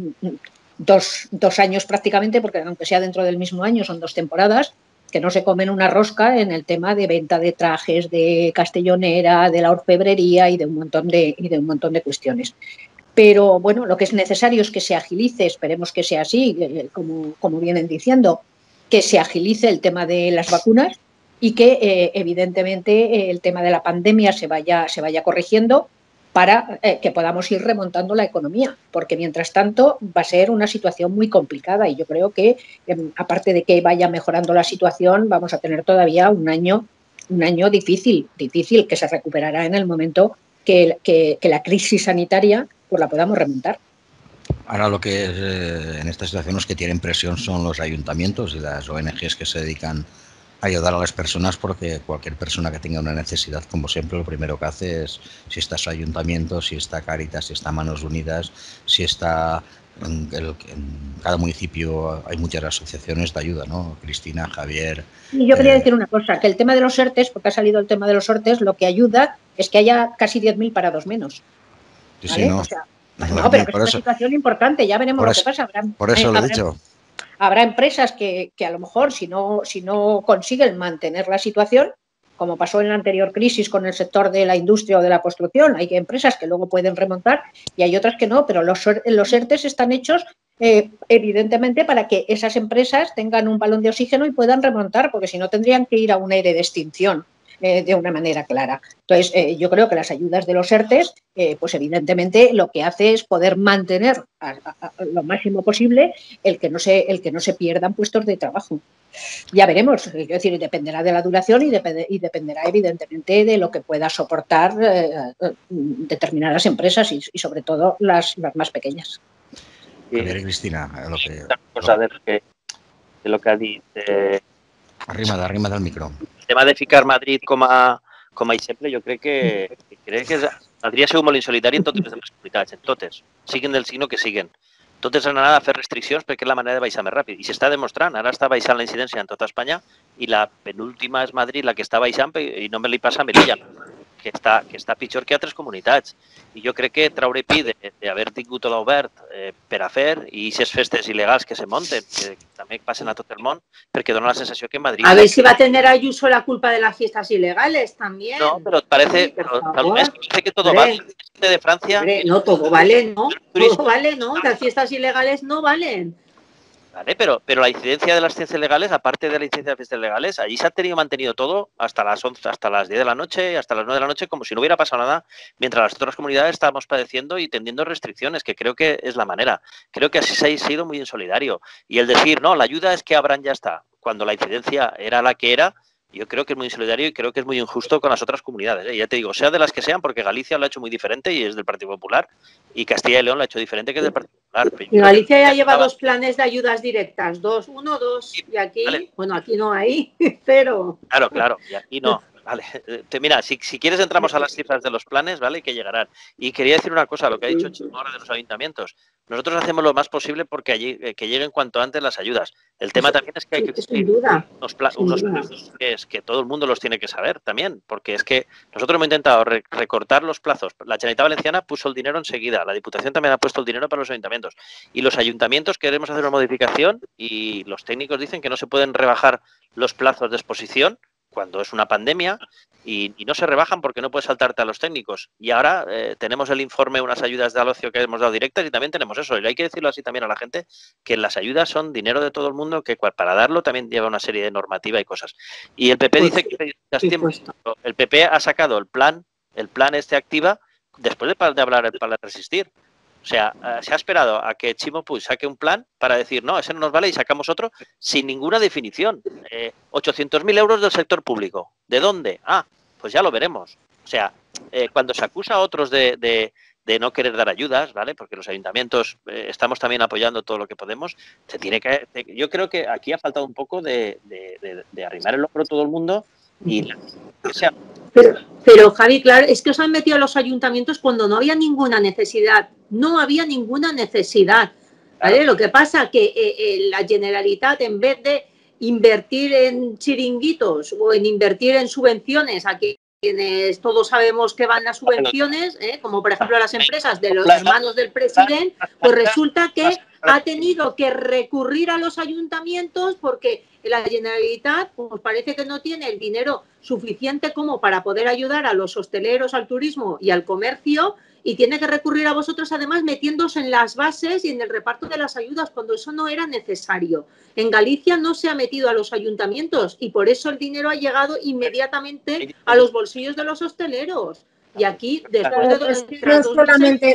dos años prácticamente, porque aunque sea dentro del mismo año, son 2 temporadas, que no se comen una rosca en el tema de venta de trajes, de castellonera, de la orfebrería y de un montón de cuestiones. Pero bueno, lo que es necesario es que se agilice, esperemos que sea así, como vienen diciendo, que se agilice el tema de las vacunas y que evidentemente el tema de la pandemia se vaya corrigiendo para que podamos ir remontando la economía, porque mientras tanto va a ser una situación muy complicada y yo creo que aparte de que vaya mejorando la situación, vamos a tener todavía un año difícil que se recuperará en el momento que la crisis sanitaria pues la podamos remontar. Ahora lo que en esta situación los que tienen presión son los ayuntamientos y las ONGs que se dedican a ayudar a las personas, porque cualquier persona que tenga una necesidad, como siempre, lo primero que hace es, si está su ayuntamiento, si está Cáritas, si está Manos Unidas, si está en cada municipio hay muchas asociaciones de ayuda, ¿no? Cristina, Javier... Y yo quería decir una cosa, que el tema de los ERTEs, porque ha salido el tema de los ERTEs, lo que ayuda es que haya casi 10.000 parados menos. ¿Vale? Sí, no. O sea, no, pero que es una situación importante, ya veremos lo que pasa. Por eso lo he dicho. Habrá empresas que a lo mejor si no consiguen mantener la situación, como pasó en la anterior crisis con el sector de la industria o de la construcción, hay empresas que luego pueden remontar y hay otras que no, pero los ERTEs están hechos evidentemente para que esas empresas tengan un balón de oxígeno y puedan remontar, porque si no tendrían que ir a un ERE de extinción de una manera clara. Entonces, yo creo que las ayudas de los ERTEs, pues evidentemente lo que hace es poder mantener a lo máximo posible el que no se pierdan puestos de trabajo. Ya veremos, es decir, dependerá de la duración y dependerá evidentemente de lo que pueda soportar determinadas empresas y sobre todo las más pequeñas. A ver, Cristina, de lo que ha dit. Arrima't al micro. El tema de ficar Madrid com a exemple, jo crec que Madrid ha sigut molt insolidari en totes les demés comunitats, en totes, siguin del signo que siguin. Totes han anat a fer restriccions perquè és la manera de baixar més ràpid. I s'està demostrant, ara està baixant la incidència en tota Espanya i la penúltima és Madrid la que està baixant i no me li passa a Melilla, que està pitjor que altres comunitats. I jo crec que traure pit d'haver tingut tot obert per a fer i aquestes festes il·legals que se monten, que també passen a tot el món, perquè dona la sensació que en Madrid... A ver si va a tener Ayuso la culpa de las fiestas ilegales también. No, pero parece que todo vale. De Francia... Hombre, no, todo vale, ¿no? Todo vale, ¿no? Las fiestas ilegales no valen. Vale, pero la incidencia de las fiestas legales, aparte de la incidencia de las fiestas legales, allí se ha mantenido todo hasta las 11, hasta las 10 de la noche, hasta las 9 de la noche, como si no hubiera pasado nada, mientras las otras comunidades estábamos padeciendo y tendiendo restricciones, que creo que es la manera. Creo que así se ha sido muy insolidario. Y el decir, no, la ayuda es que abran ya está, cuando la incidencia era la que era, yo creo que es muy insolidario y creo que es muy injusto con las otras comunidades. Ya te digo, sea de las que sean, porque Galicia lo ha hecho muy diferente y es del Partido Popular, y Castilla y León lo ha hecho diferente que es del Partido Popular. Y Galicia ya lleva 2 planes de ayudas directas, 1, 2, y aquí, vale. Bueno, aquí no hay, pero... Claro, y aquí no. Vale, mira, si quieres entramos a las cifras de los planes, ¿vale? Que llegarán. Y quería decir una cosa, lo que ha dicho Chimo ahora de los ayuntamientos. Nosotros hacemos lo más posible porque allí que lleguen cuanto antes las ayudas. El tema también es que hay que cumplir unos plazos que todo el mundo los tiene que saber también, porque es que nosotros hemos intentado recortar los plazos. La Generalitat Valenciana puso el dinero enseguida, la Diputación también ha puesto el dinero para los ayuntamientos. Y los ayuntamientos queremos hacer una modificación y los técnicos dicen que no se pueden rebajar los plazos de exposición cuando es una pandemia y no se rebajan porque no puedes saltarte a los técnicos. Y ahora tenemos el informe, unas ayudas de ocio que hemos dado directas y también tenemos eso. Y hay que decirlo así también a la gente, que las ayudas son dinero de todo el mundo, que para darlo también lleva una serie de normativa y cosas. Y el PP dice que el PP ha sacado el plan este activa después de hablar el plan de resistir. O sea, se ha esperado a que Chimo Puig saque un plan para decir, no, ese no nos vale y sacamos otro sin ninguna definición. 800.000 euros del sector público. ¿De dónde? Pues ya lo veremos. O sea, cuando se acusa a otros de no querer dar ayudas, ¿vale? Porque los ayuntamientos estamos también apoyando todo lo que podemos, yo creo que aquí ha faltado un poco de arrimar el hombro a todo el mundo y que sea... Pero Javi, claro, es que os han metido a los ayuntamientos cuando no había ninguna necesidad. No había ninguna necesidad. ¿Vale? Claro. Lo que pasa que la Generalitat, en vez de invertir en chiringuitos o en invertir en subvenciones a quienes todos sabemos que van las subvenciones, como por ejemplo las empresas de las manos del presidente, pues resulta que ha tenido que recurrir a los ayuntamientos porque la Generalitat pues parece que no tiene el dinero suficiente como para poder ayudar a los hosteleros, al turismo y al comercio, y tiene que recurrir a vosotros además metiéndose en las bases y en el reparto de las ayudas cuando eso no era necesario. En Galicia no se ha metido a los ayuntamientos y por eso el dinero ha llegado inmediatamente a los bolsillos de los hosteleros. Y aquí, después de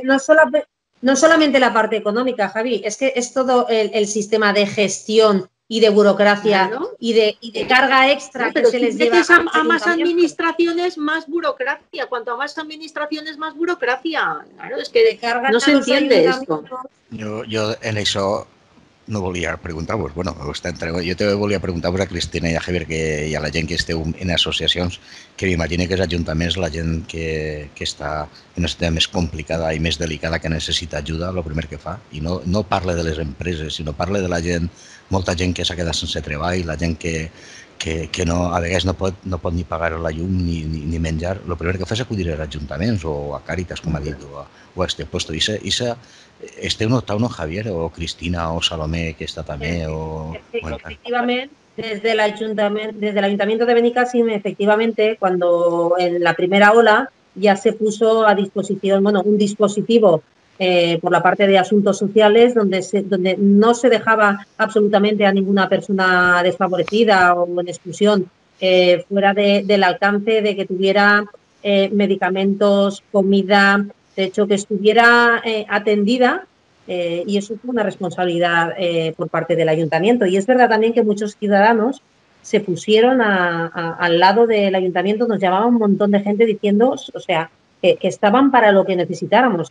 no solamente la parte económica, Javi, es que es todo el sistema de gestión y de burocracia, claro, y de carga extra que se les lleva a más administraciones, más burocracia. Cuanto a más administraciones, más burocracia. Claro, es que no se entiende esto. Yo en eso no volia preguntar-vos, bueno, jo te volia preguntar-vos a Cristina i a Javier i a la gent que esteu en associacions, que m'imagino que els ajuntaments, la gent que està en una situació més complicada i més delicada, que necessita ajuda, el primer que fa, i no parla de les empreses, sinó parla de la gent, molta gent que s'ha quedat sense treball, la gent que que no, a vegades no pot ni pagar la llum ni menjar. El primer que fa és acudir als ajuntaments o a Càritas, com ha dit, o a este puesto. Este uno está uno Javier o Cristina o Salomé, que está també. Efectivamente, desde el Ayuntamiento de Benicàssim, efectivamente, cuando en la primera ola ya se puso a disposición, bueno, un dispositivo por la parte de asuntos sociales donde no se dejaba absolutamente a ninguna persona desfavorecida o en exclusión fuera del alcance de que tuviera medicamentos, comida, de hecho que estuviera atendida. Y eso fue una responsabilidad por parte del ayuntamiento. Y es verdad también que muchos ciudadanos se pusieron al lado del ayuntamiento, nos llamaba un montón de gente diciendo, o sea, que estaban para lo que necesitáramos,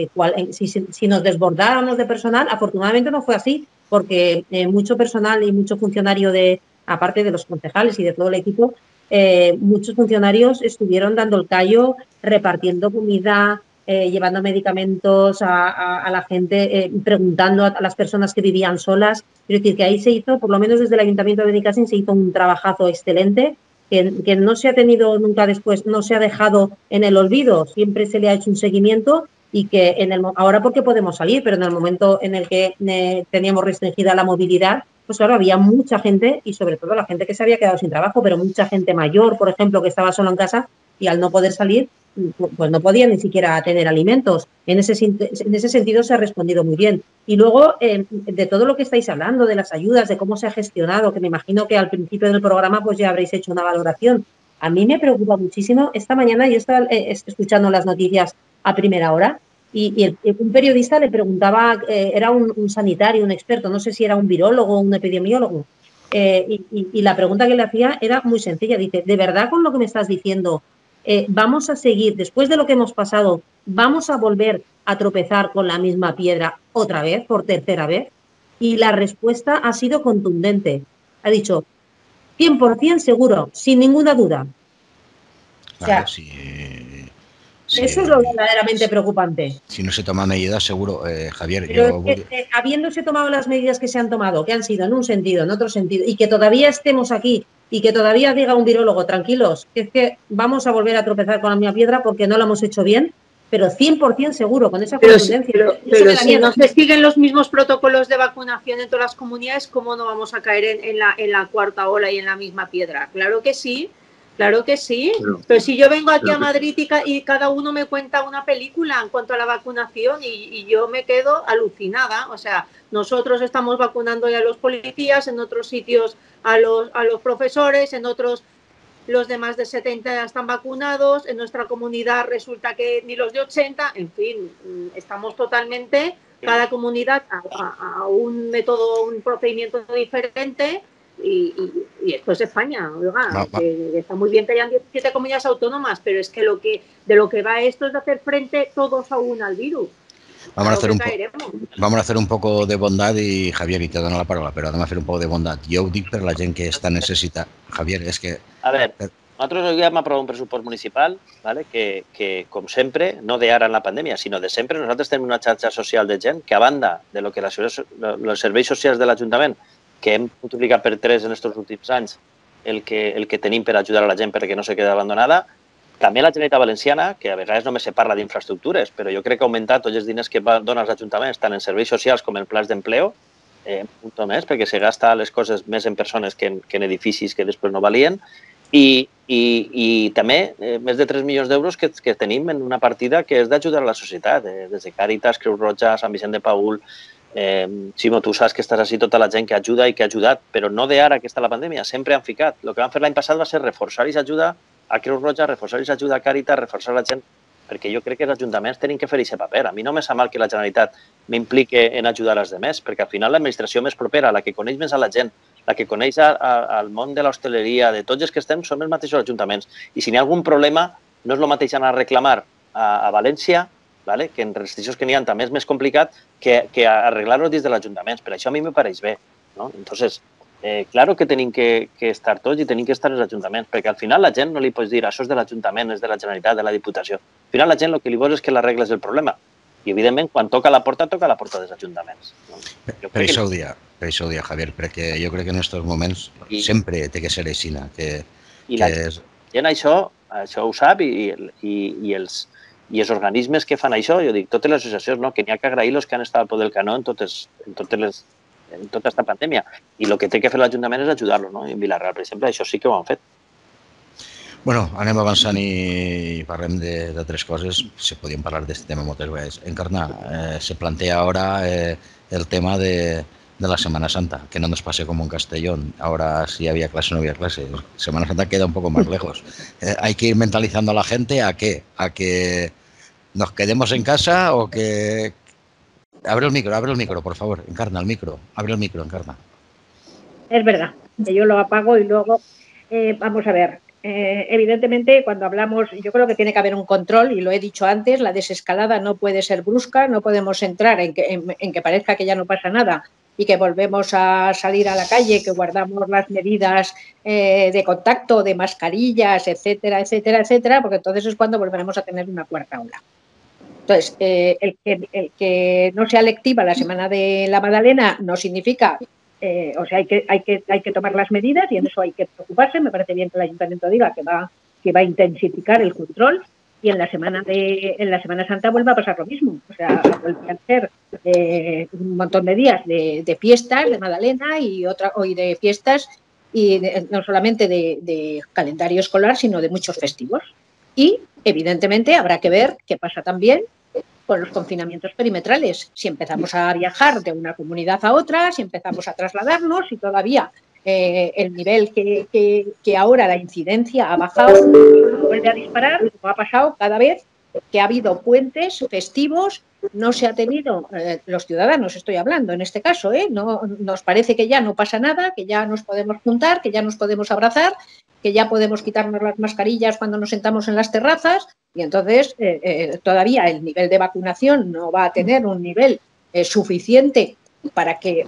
si nos desbordáramos de personal, afortunadamente no fue así, porque mucho personal y mucho funcionario aparte de los concejales y de todo el equipo, muchos funcionarios estuvieron dando el callo, repartiendo comida, llevando medicamentos a la gente, preguntando a las personas que vivían solas. Quiero decir que ahí se hizo, por lo menos desde el Ayuntamiento de Benicàssim, se hizo un trabajazo excelente que no se ha tenido nunca después, no se ha dejado en el olvido, siempre se le ha hecho un seguimiento y que ahora porque podemos salir, pero en el momento en el que teníamos restringida la movilidad, pues claro, había mucha gente y sobre todo la gente que se había quedado sin trabajo, pero mucha gente mayor, por ejemplo, que estaba solo en casa y al no poder salir, pues no podían ni siquiera tener alimentos. En ese sentido se ha respondido muy bien. Y luego, de todo lo que estáis hablando, de las ayudas, de cómo se ha gestionado, que me imagino que al principio del programa pues ya habréis hecho una valoración. A mí me preocupa muchísimo. Esta mañana yo estaba escuchando las noticias a primera hora y un periodista le preguntaba, era un sanitario, un experto, no sé si era un virólogo o un epidemiólogo, y la pregunta que le hacía era muy sencilla. Dice, ¿de verdad con lo que me estás diciendo vamos a seguir, después de lo que hemos pasado, vamos a volver a tropezar con la misma piedra otra vez, por tercera vez? Y la respuesta ha sido contundente. Ha dicho, 100% seguro, sin ninguna duda. Claro, o sea, eso es lo verdaderamente preocupante. Si no se toma medidas, seguro, Javier. Pero habiéndose tomado las medidas que se han tomado, que han sido en un sentido, en otro sentido, y que todavía estemos aquí y que todavía diga un virólogo, tranquilos, que es que vamos a volver a tropezar con la misma piedra porque no lo hemos hecho bien, pero 100% seguro, con esa contundencia. Pero si no se siguen los mismos protocolos de vacunación en todas las comunidades, ¿cómo no vamos a caer en la cuarta ola y en la misma piedra? Claro que sí. Claro que sí, pero si yo vengo aquí a Madrid y cada uno me cuenta una película en cuanto a la vacunación y yo me quedo alucinada. O sea, nosotros estamos vacunando ya a los policías, en otros sitios a los profesores, en otros los de más de 70 ya están vacunados, en nuestra comunidad resulta que ni los de 80, en fin, estamos totalmente, cada comunidad a un método, un procedimiento diferente. Y esto es España, oiga, que está muy bien que hayan 17 comunidades autónomas, pero es que de lo que va esto es de hacer frente todos aún al virus. Vamos a hacer un poco de bondad y Javier, y te dono la palabra, però anem a fer un poc de bondat. Jo ho dic per la gent que està necessitant. Javier, és que... A veure, nosaltres ja hem aprovat un pressupost municipal, ¿vale? que com sempre, no d'ara en la pandèmia, sinó de sempre, nosaltres tenim una xarxa social de gent que a banda de lo que els serveis socials de l'Ajuntament, que hem multiplicat per 3 en aquests últims anys, el que tenim per ajudar a la gent perquè no se quedi abandonada, també la Generalitat Valenciana, que a vegades només se parla d'infraestructures, però jo crec que ha augmentat tots els diners que donen els ajuntaments, tant en serveis socials com en plans d'empleo, molt més, perquè se gasta les coses més en persones que en edificis que després no valien, i també més de 3 milions d'euros que tenim en una partida que és d'ajudar a la societat, des de Càritas, Creu Roja, Sant Vicent de Paül. Ximo, tu saps que estàs així tota la gent que ajuda i que ha ajudat, però no d'ara que està la pandèmia, sempre han ficat. El que vam fer l'any passat va ser reforçar-los ajuda a Creu Roja, reforçar-los ajuda a Càritas, reforçar la gent, perquè jo crec que els ajuntaments tenen que fer aquest paper. A mi no me sap mal que la Generalitat m'implique en ajudar els demés, perquè al final l'administració més propera, la que coneix més a la gent, la que coneix al món de l'hostaleria, de tots els que estem, són els mateixos ajuntaments. I si hi ha algun problema, no és el mateix anar a reclamar a València, que en restriccions que n'hi ha també és més complicat que arreglar-ho des de l'Ajuntament. Per això a mi me pareix bé. Entonces, claro que tenim que estar tots i tenim que estar els ajuntaments, perquè al final la gent no li pots dir això és de l'Ajuntament, és de la Generalitat, de la Diputació. Al final la gent el que li vols és que l'arregles el problema. I, evidentment, quan toca la porta dels ajuntaments. Per això ho dia, Javier, perquè jo crec que en aquests moments sempre té que ser així. I la gent això ho sap i els organismes que fan això, jo dic, totes les associacions, no? Que n'hi ha que agrair els que han estat al peu del canó en tota aquesta pandèmia. I el que té que fer l'Ajuntament és ajudar-los, no? I en Vila-real, per exemple, això sí que ho han fet. Bueno, anem avançant i parlem d'altres coses. Se podien parlar d'aquest tema moltes vegades. Encarna, se plantea ahora el tema de la Semana Santa, que no nos pase como en Castellón. Ahora si había clase o no había clase. Semana Santa queda un poco más lejos. Hay que ir mentalizando a la gente ¿a qué? A que nos quedemos en casa o que... Abre el micro, por favor. Encarna, el micro. Abre el micro, Encarna. Es verdad, que yo lo apago y luego... vamos a ver. Evidentemente, cuando hablamos, yo creo que tiene que haber un control, y lo he dicho antes, la desescalada no puede ser brusca, no podemos entrar en que parezca que ya no pasa nada y que volvemos a salir a la calle, que guardamos las medidas de contacto, de mascarillas, etcétera, etcétera, etcétera, porque entonces es cuando volveremos a tener una cuarta ola. Entonces, el que no sea lectiva la Semana de la Magdalena no significa... o sea, hay que tomar las medidas y en eso hay que preocuparse. Me parece bien que el Ayuntamiento diga que va a intensificar el control y en la Semana Santa vuelve a pasar lo mismo. O sea, vuelve a ser un montón de días de fiestas, de Magdalena y de fiestas, y no solamente de calendario escolar, sino de muchos festivos. Y, evidentemente, habrá que ver qué pasa también con los confinamientos perimetrales. Si empezamos a viajar de una comunidad a otra, si empezamos a trasladarnos, y todavía el nivel que ahora la incidencia ha bajado, vuelve a disparar, como ha pasado cada vez que ha habido puentes festivos, no se ha tenido, los ciudadanos estoy hablando en este caso, no, nos parece que ya no pasa nada, que ya nos podemos juntar, que ya nos podemos abrazar, que ya podemos quitarnos las mascarillas cuando nos sentamos en las terrazas, y entonces todavía el nivel de vacunación no va a tener un nivel suficiente para que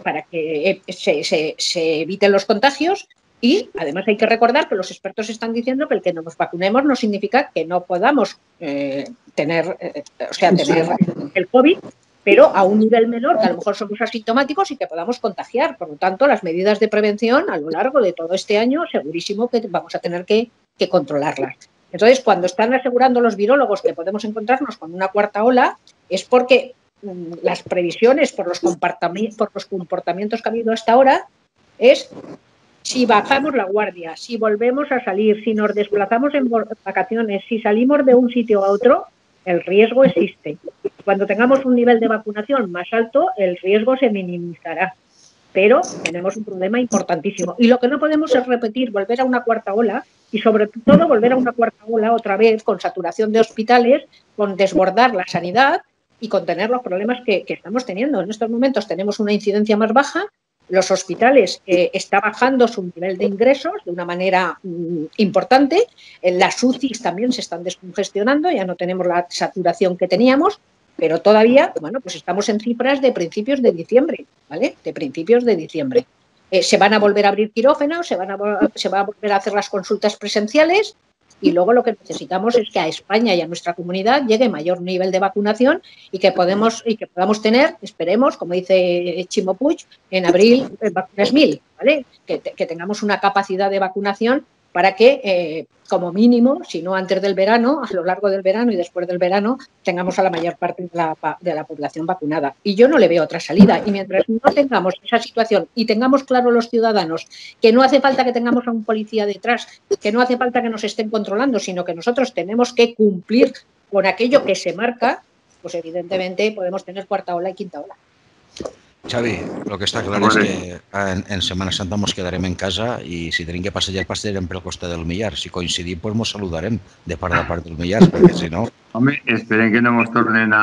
se eviten los contagios. Y además hay que recordar que los expertos están diciendo que el que nos vacunemos no significa que no podamos tener el COVID, pero a un nivel menor, que a lo mejor somos asintomáticos y que podamos contagiar. Por lo tanto, las medidas de prevención a lo largo de todo este año, segurísimo que vamos a tener que controlarlas. Entonces, cuando están asegurando los virólogos que podemos encontrarnos con una cuarta ola, es porque las previsiones por los comportamientos que ha habido hasta ahora es... Si bajamos la guardia, si volvemos a salir, si nos desplazamos en vacaciones, si salimos de un sitio a otro, el riesgo existe. Cuando tengamos un nivel de vacunación más alto, el riesgo se minimizará. Pero tenemos un problema importantísimo. Y lo que no podemos es repetir, volver a una cuarta ola y sobre todo volver a una cuarta ola otra vez con saturación de hospitales, con desbordar la sanidad y con tener los problemas que estamos teniendo. En estos momentos tenemos una incidencia más baja. Los hospitales está bajando su nivel de ingresos de una manera importante. Las UCIs también se están descongestionando, ya no tenemos la saturación que teníamos, pero todavía, bueno, pues estamos en cifras de principios de diciembre, ¿vale? De principios de diciembre. Se van a volver a abrir quirófanos, se va a volver a hacer las consultas presenciales. Y luego lo que necesitamos es que a España y a nuestra comunidad llegue mayor nivel de vacunación y que podamos tener, esperemos, como dice Ximo Puig, en abril vacunas 1000, ¿vale? Que tengamos una capacidad de vacunación para que, como mínimo, si no antes del verano, a lo largo del verano y después del verano, tengamos a la mayor parte de la población vacunada. Y yo no le veo otra salida. Y mientras no tengamos esa situación y tengamos claro los ciudadanos que no hace falta que tengamos a un policía detrás, que no hace falta que nos estén controlando, sino que nosotros tenemos que cumplir con aquello que se marca, pues evidentemente podemos tener cuarta ola y quinta ola. Xavi, el que està clar és que en Setmana Santa ens quedarem en casa i si tenim que passejar, passejarem pel costat del Millar. Si coincidim, pues ens saludarem de part del Millar, perquè si no... Home, esperem que no ens tornen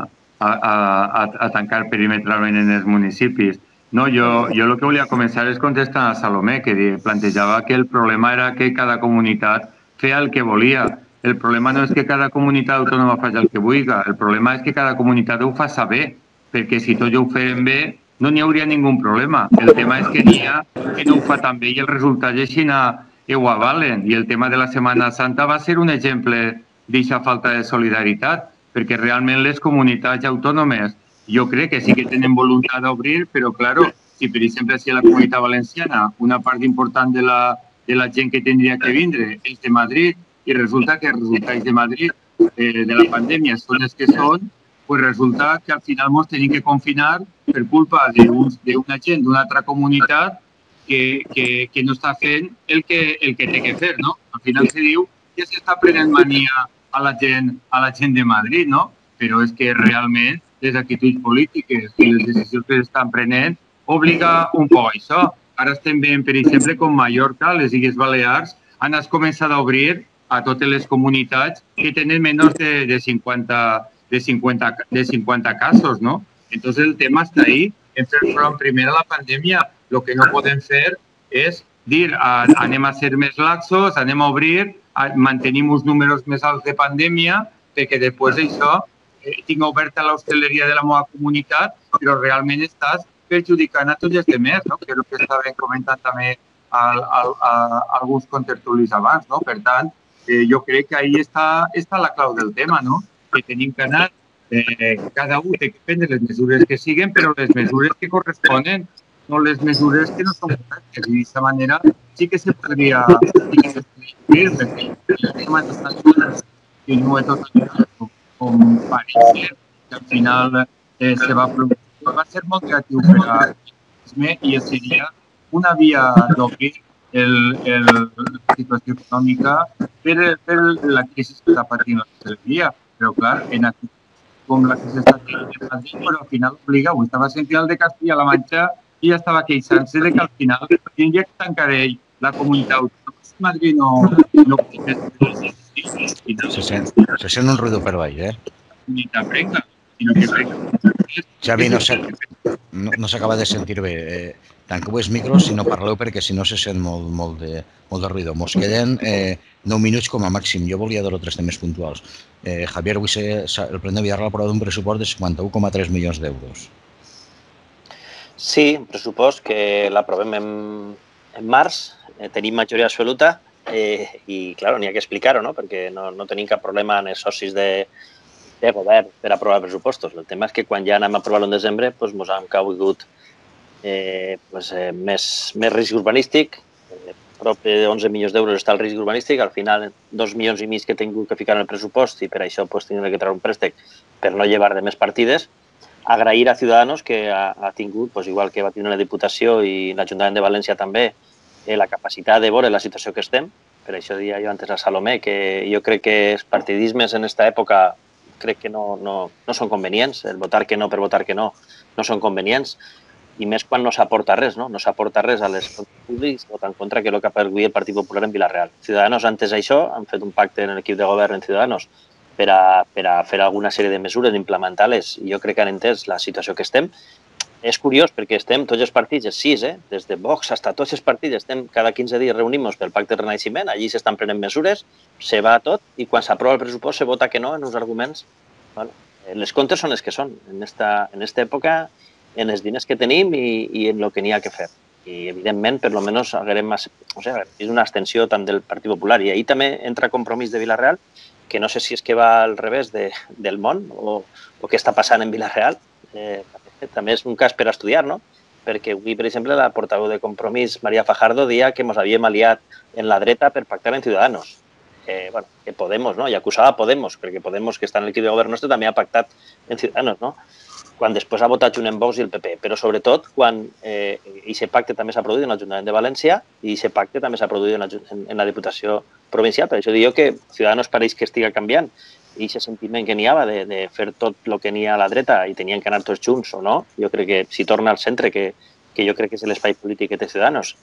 a tancar perimetralment en els municipis. No, jo el que volia començar és contestar a Salomé, que plantejava que el problema era que cada comunitat feia el que volia. El problema no és que cada comunitat autònoma faci el que vulgui, el problema és que cada comunitat ho fa saber, perquè si tots ho fem bé no n'hi hauria ningú problema. El tema és que n'hi ha que no ho fa tan bé i els resultats així ho avalen. I el tema de la Setmana Santa va ser un exemple d'aquesta falta de solidaritat. perquè realment les comunitats autònomes jo crec que sí que tenen voluntat d'obrir, però, claro, si per exemple si a la Comunitat Valenciana una part important de la gent que tindria que vindre és de Madrid i resulta que els resultats de Madrid de la pandèmia són els que són, pues resulta que al final ens tenim que confinar per culpa d'una gent d'una altra comunitat que no està fent el que té que fer, no? Al final se diu que s'està prenent mania a la gent de Madrid, no? Però és que realment les actituds polítiques i les decisions que s'estan prenent obliga un poc a això. Ara estem veient, per exemple, com Mallorca, les Illes Balears, han començat a obrir a totes les comunitats que tenen menys de 50 casos, ¿no? Entonces el tema está ahí. En fer front primer a la pandèmia, lo que no podem fer és dir anem a ser més laxos, anem a obrir, mantenim uns números més alts de pandèmia, perquè després d'això tinc oberta l'hostaleria de la meva comunitat, però realment estàs perjudicant a tots els demés, no? Que és el que estaven comentant també alguns contertulis abans, no? Per tant, jo crec que ahí està la clau del tema, no? Que tenim que anar, cada un té que prendre les mesures que siguen, però les mesures que corresponen, no les mesures que no són correctes. I d'aquesta manera sí que se podria dir, perquè el tema que no és totalment com pareixer, que al final se va produir. Va ser molt creatiu per a i seria una via d'obrir la situació econòmica per la crisi que està patint l'hostaleria. Però, clar, en actitud com la que s'està tenint en Madrid, però al final obliga. Avui estava sentint el de Castilla-La Manxa i ja estava queixant-se que al final tindria que tancar ell la comunitat autònoma. Madrid no se sent un ruido per baix, Ni t'aprenga, sinó que Xavi, no s'acaba de sentir bé. Tanqueu els micros si no parleu, perquè si no se sent molt de ruïdo. Mos queden 9 minuts com a màxim. Jo volia 2 o 3 temes puntuals. Javier, avui el Ple de Villarreal ha aprovat un pressupost de 51,3 milions d'euros. Sí, un pressupost que l'aprovem en març, tenim majoria absoluta i, clar, n'hi ha que explicar-ho, no? Perquè no tenim cap problema en els socis de govern per aprovar pressupostos. El tema és que quan ja anem a aprovar-lo en desembre, ens han caigut més risc urbanístic, prop de 11 milions d'euros està el risc urbanístic, al final 2,5 milions que he tingut que ficar en el pressupost i per això tindré que treure un préstec per no llevar de més partides. Agrair a Ciudadanos que ha tingut, igual que va tenir la Diputació i l'Ajuntament de València també, la capacitat de veure la situació que estem. Per això deia jo antes a Salomé que jo crec que els partidismes en aquesta època crec que no són convenients. El votar que no per votar que no són convenients. I més quan no s'aporta res, no? No s'aporta res a les comptes públics, votar en contra que el que ha perduït el Partit Popular en Vila-real. Ciudadanos, antes d'això, han fet un pacte en l'equip de govern en Ciudadanos per a fer alguna sèrie de mesures, implementar-les. Jo crec que han entès la situació que estem. És curiós perquè estem tots els partits, els 6, des de Vox fins a tots els partits, estem cada 15 dies reunimos pel Pacte de Renaixement, allí s'estan prenent mesures, se va tot i quan s'aprova el pressupost se vota que no en uns arguments. Bueno, les comptes són les que són en esta època, en els diners que tenim i en el que n'hi ha que fer. I, evidentment, per almenys haguem és una abstenció tant del Partit Popular. I ahir també entra Compromís de Vila-real, que no sé si és que va al revés del món o què està passant en Vila-real. També és un cas per estudiar, no? Perquè avui, per exemple, la portaveu de Compromís, María Fajardo, deia que ens havíem aliat en la dreta per pactar en Ciudadanos. Que Podemos, no? I acusava a Podemos, perquè Podemos, que està en l'equip de govern nostre, també ha pactat en Ciudadanos, no? Quan després ha votat junt en Vox i el PP, però sobretot quan aquest pacte també s'ha produït en l'Ajuntament de València i aquest pacte també s'ha produït en la Diputació Provincial. Per això dic que Ciudadanos pareix que estiga canviant i aquest sentiment que n'hi havia de fer tot el que n'hi ha a la dreta i tenien que anar tots junts o no, jo crec que si torna al centre, que jo crec que és l'espai polític que té Ciudadanos,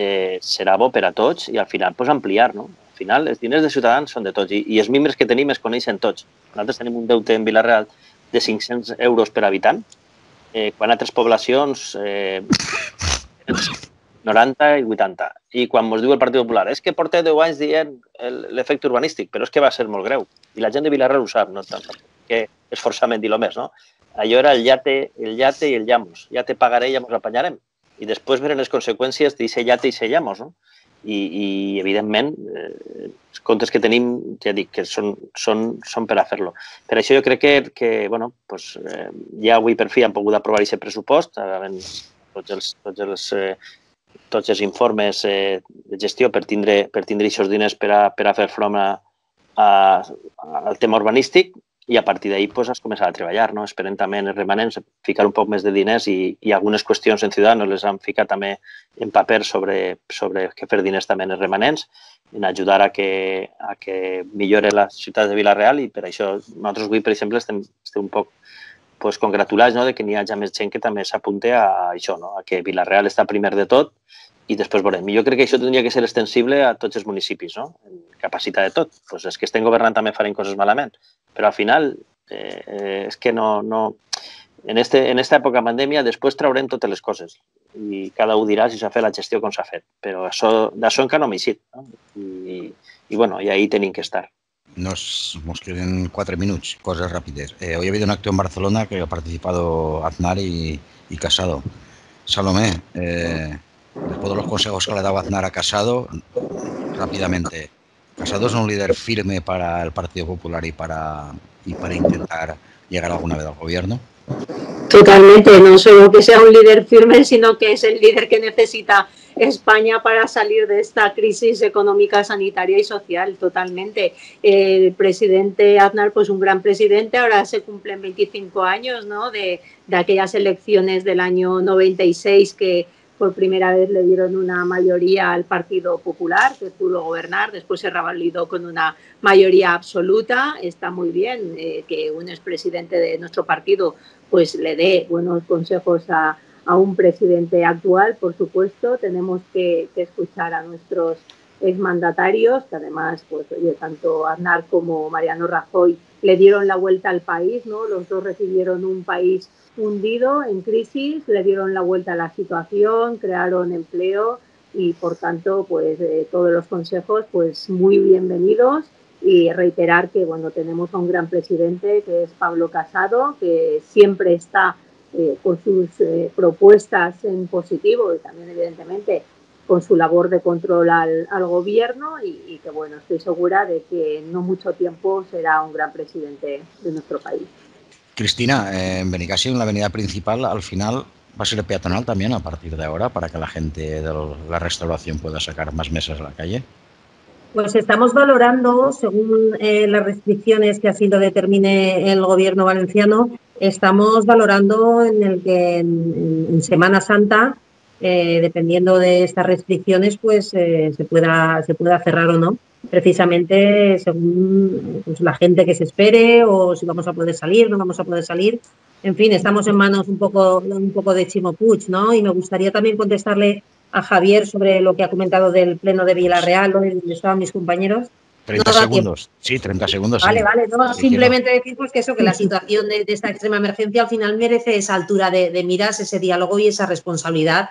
serà bo per a tots i al final ampliar, no? Al final els diners de Ciutadans són de tots i els membres que tenim es coneixen tots. Nosaltres tenim un deute en Vila-real de 500 euros per habitant, quan altres poblacions 90 i 80. I quan ens diu el Partit Popular és que porta 10 anys dient l'efecte urbanístic, però és que va ser molt greu. I la gent de Vila-real ho sap, no? Que és forçament dir-ho més, no? Allò era el llate i el llamos. Ja te pagaré i ja ens apanyarem. I després venen les conseqüències d'aquest llate i ese llamos, no? i evidentment, els comptes que tenim, ja dic, que són per a fer-lo. Per això jo crec que bueno, doncs, ja avui per fi han pogut aprovar aquest pressupost, havent tots els informes de gestió per tindre aquests diners per a fer front al tema urbanístic, i a partir d'ahir es començarà a treballar. Esperem també en els remanents ficar un poc més de diners i algunes qüestions en Ciudadanos les han ficat també en paper sobre què fer diners també en els remanents, en ajudar a que millore la ciutat de Vila-real, i per això nosaltres avui, per exemple, estem un poc congratulats de que n'hi hagi més gent que també s'apunti a això, a que Vila-real està primer de tot i després veurem. Jo crec que això hauria que ser extensible a tots els municipis, en capacitat de tot. Els que estem governant també farem coses malament, però al final és que no... En aquesta època de pandèmia després traurem totes les coses i cada un dirà si s'ha fet la gestió com s'ha fet, però d'això encara no m'he eixit. I ahí tenim que estar. Nos quedan 4 minutos, cosas rápidas. Hoy ha habido un acto en Barcelona que ha participado Aznar y Casado. Salomé, después de los consejos que le daba Aznar a Casado, rápidamente, ¿Casado es un líder firme para el Partido Popular y para intentar llegar alguna vez al gobierno? Totalmente, no solo que sea un líder firme, sino que es el líder que necesita España para salir de esta crisis económica, sanitaria y social, totalmente. El presidente Aznar, pues un gran presidente, ahora se cumplen 25 años, ¿no? de aquellas elecciones del año 96 que por primera vez le dieron una mayoría al Partido Popular, que pudo gobernar, después se revalidó con una mayoría absoluta. Está muy bien que un expresidente de nuestro partido pues le dé buenos consejos a un presidente actual, por supuesto. Tenemos que escuchar a nuestros exmandatarios, que además, pues oye, tanto Aznar como Mariano Rajoy le dieron la vuelta al país, ¿no? Los dos recibieron un país hundido, en crisis, le dieron la vuelta a la situación, crearon empleo y, por tanto, pues todos los consejos, pues muy bienvenidos. Y reiterar que, bueno, tenemos a un gran presidente que es Pablo Casado, que siempre está con sus propuestas en positivo y también, evidentemente, con su labor de control al gobierno y que, bueno, estoy segura de que en no mucho tiempo será un gran presidente de nuestro país. Cristina, en Benicàssim, en la avenida principal, al final va a ser peatonal también a partir de ahora para que la gente de la restauración pueda sacar más mesas a la calle. Pues estamos valorando, según las restricciones que así lo determine el gobierno valenciano, estamos valorando en el que en Semana Santa, dependiendo de estas restricciones, pues se pueda cerrar o no, precisamente según pues, la gente que se espere o si vamos a poder salir, no vamos a poder salir. En fin, estamos en manos un poco de Ximo Puig, ¿no? Y me gustaría también contestarle a Javier sobre lo que ha comentado del pleno de Vila-real, donde estaban mis compañeros. 30 segundos, sí, 30 segundos. Vale, sí. vale, no, simplemente decir pues, que eso, que la situación de esta extrema emergencia al final merece esa altura de miras, ese diálogo y esa responsabilidad,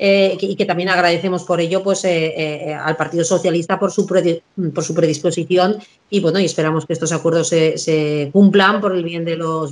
y que también agradecemos por ello pues al Partido Socialista por su predisposición y bueno, y esperamos que estos acuerdos se cumplan por el bien de los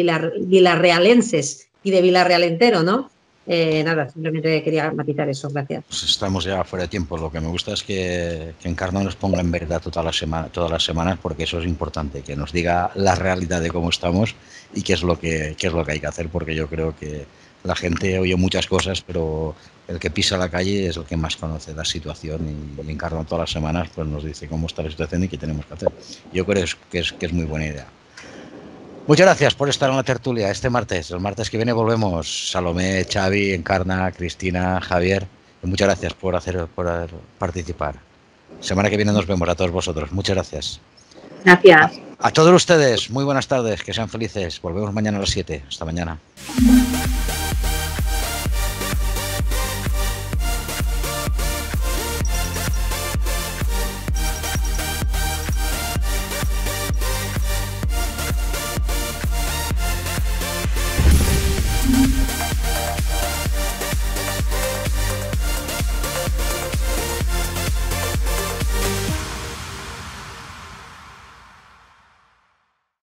vilarrealenses y de Vila-real entero, ¿no? Nada, simplemente quería matizar eso, gracias. Pues estamos ya fuera de tiempo. Lo que me gusta es que Encarna nos ponga en verdad todas las semanas, porque eso es importante, que nos diga la realidad de cómo estamos y qué es lo que hay que hacer, porque yo creo que la gente oye muchas cosas, pero el que pisa la calle es el que más conoce la situación y Encarna todas las semanas pues nos dice cómo está la situación y qué tenemos que hacer. Yo creo que es muy buena idea. Muchas gracias por estar en la tertulia este martes. El martes que viene volvemos. Salomé, Xavi, Encarna, Cristina, Javier. Muchas gracias por participar. Semana que viene nos vemos a todos vosotros. Muchas gracias. Gracias. A todos ustedes, muy buenas tardes, que sean felices. Volvemos mañana a las 7. Hasta mañana.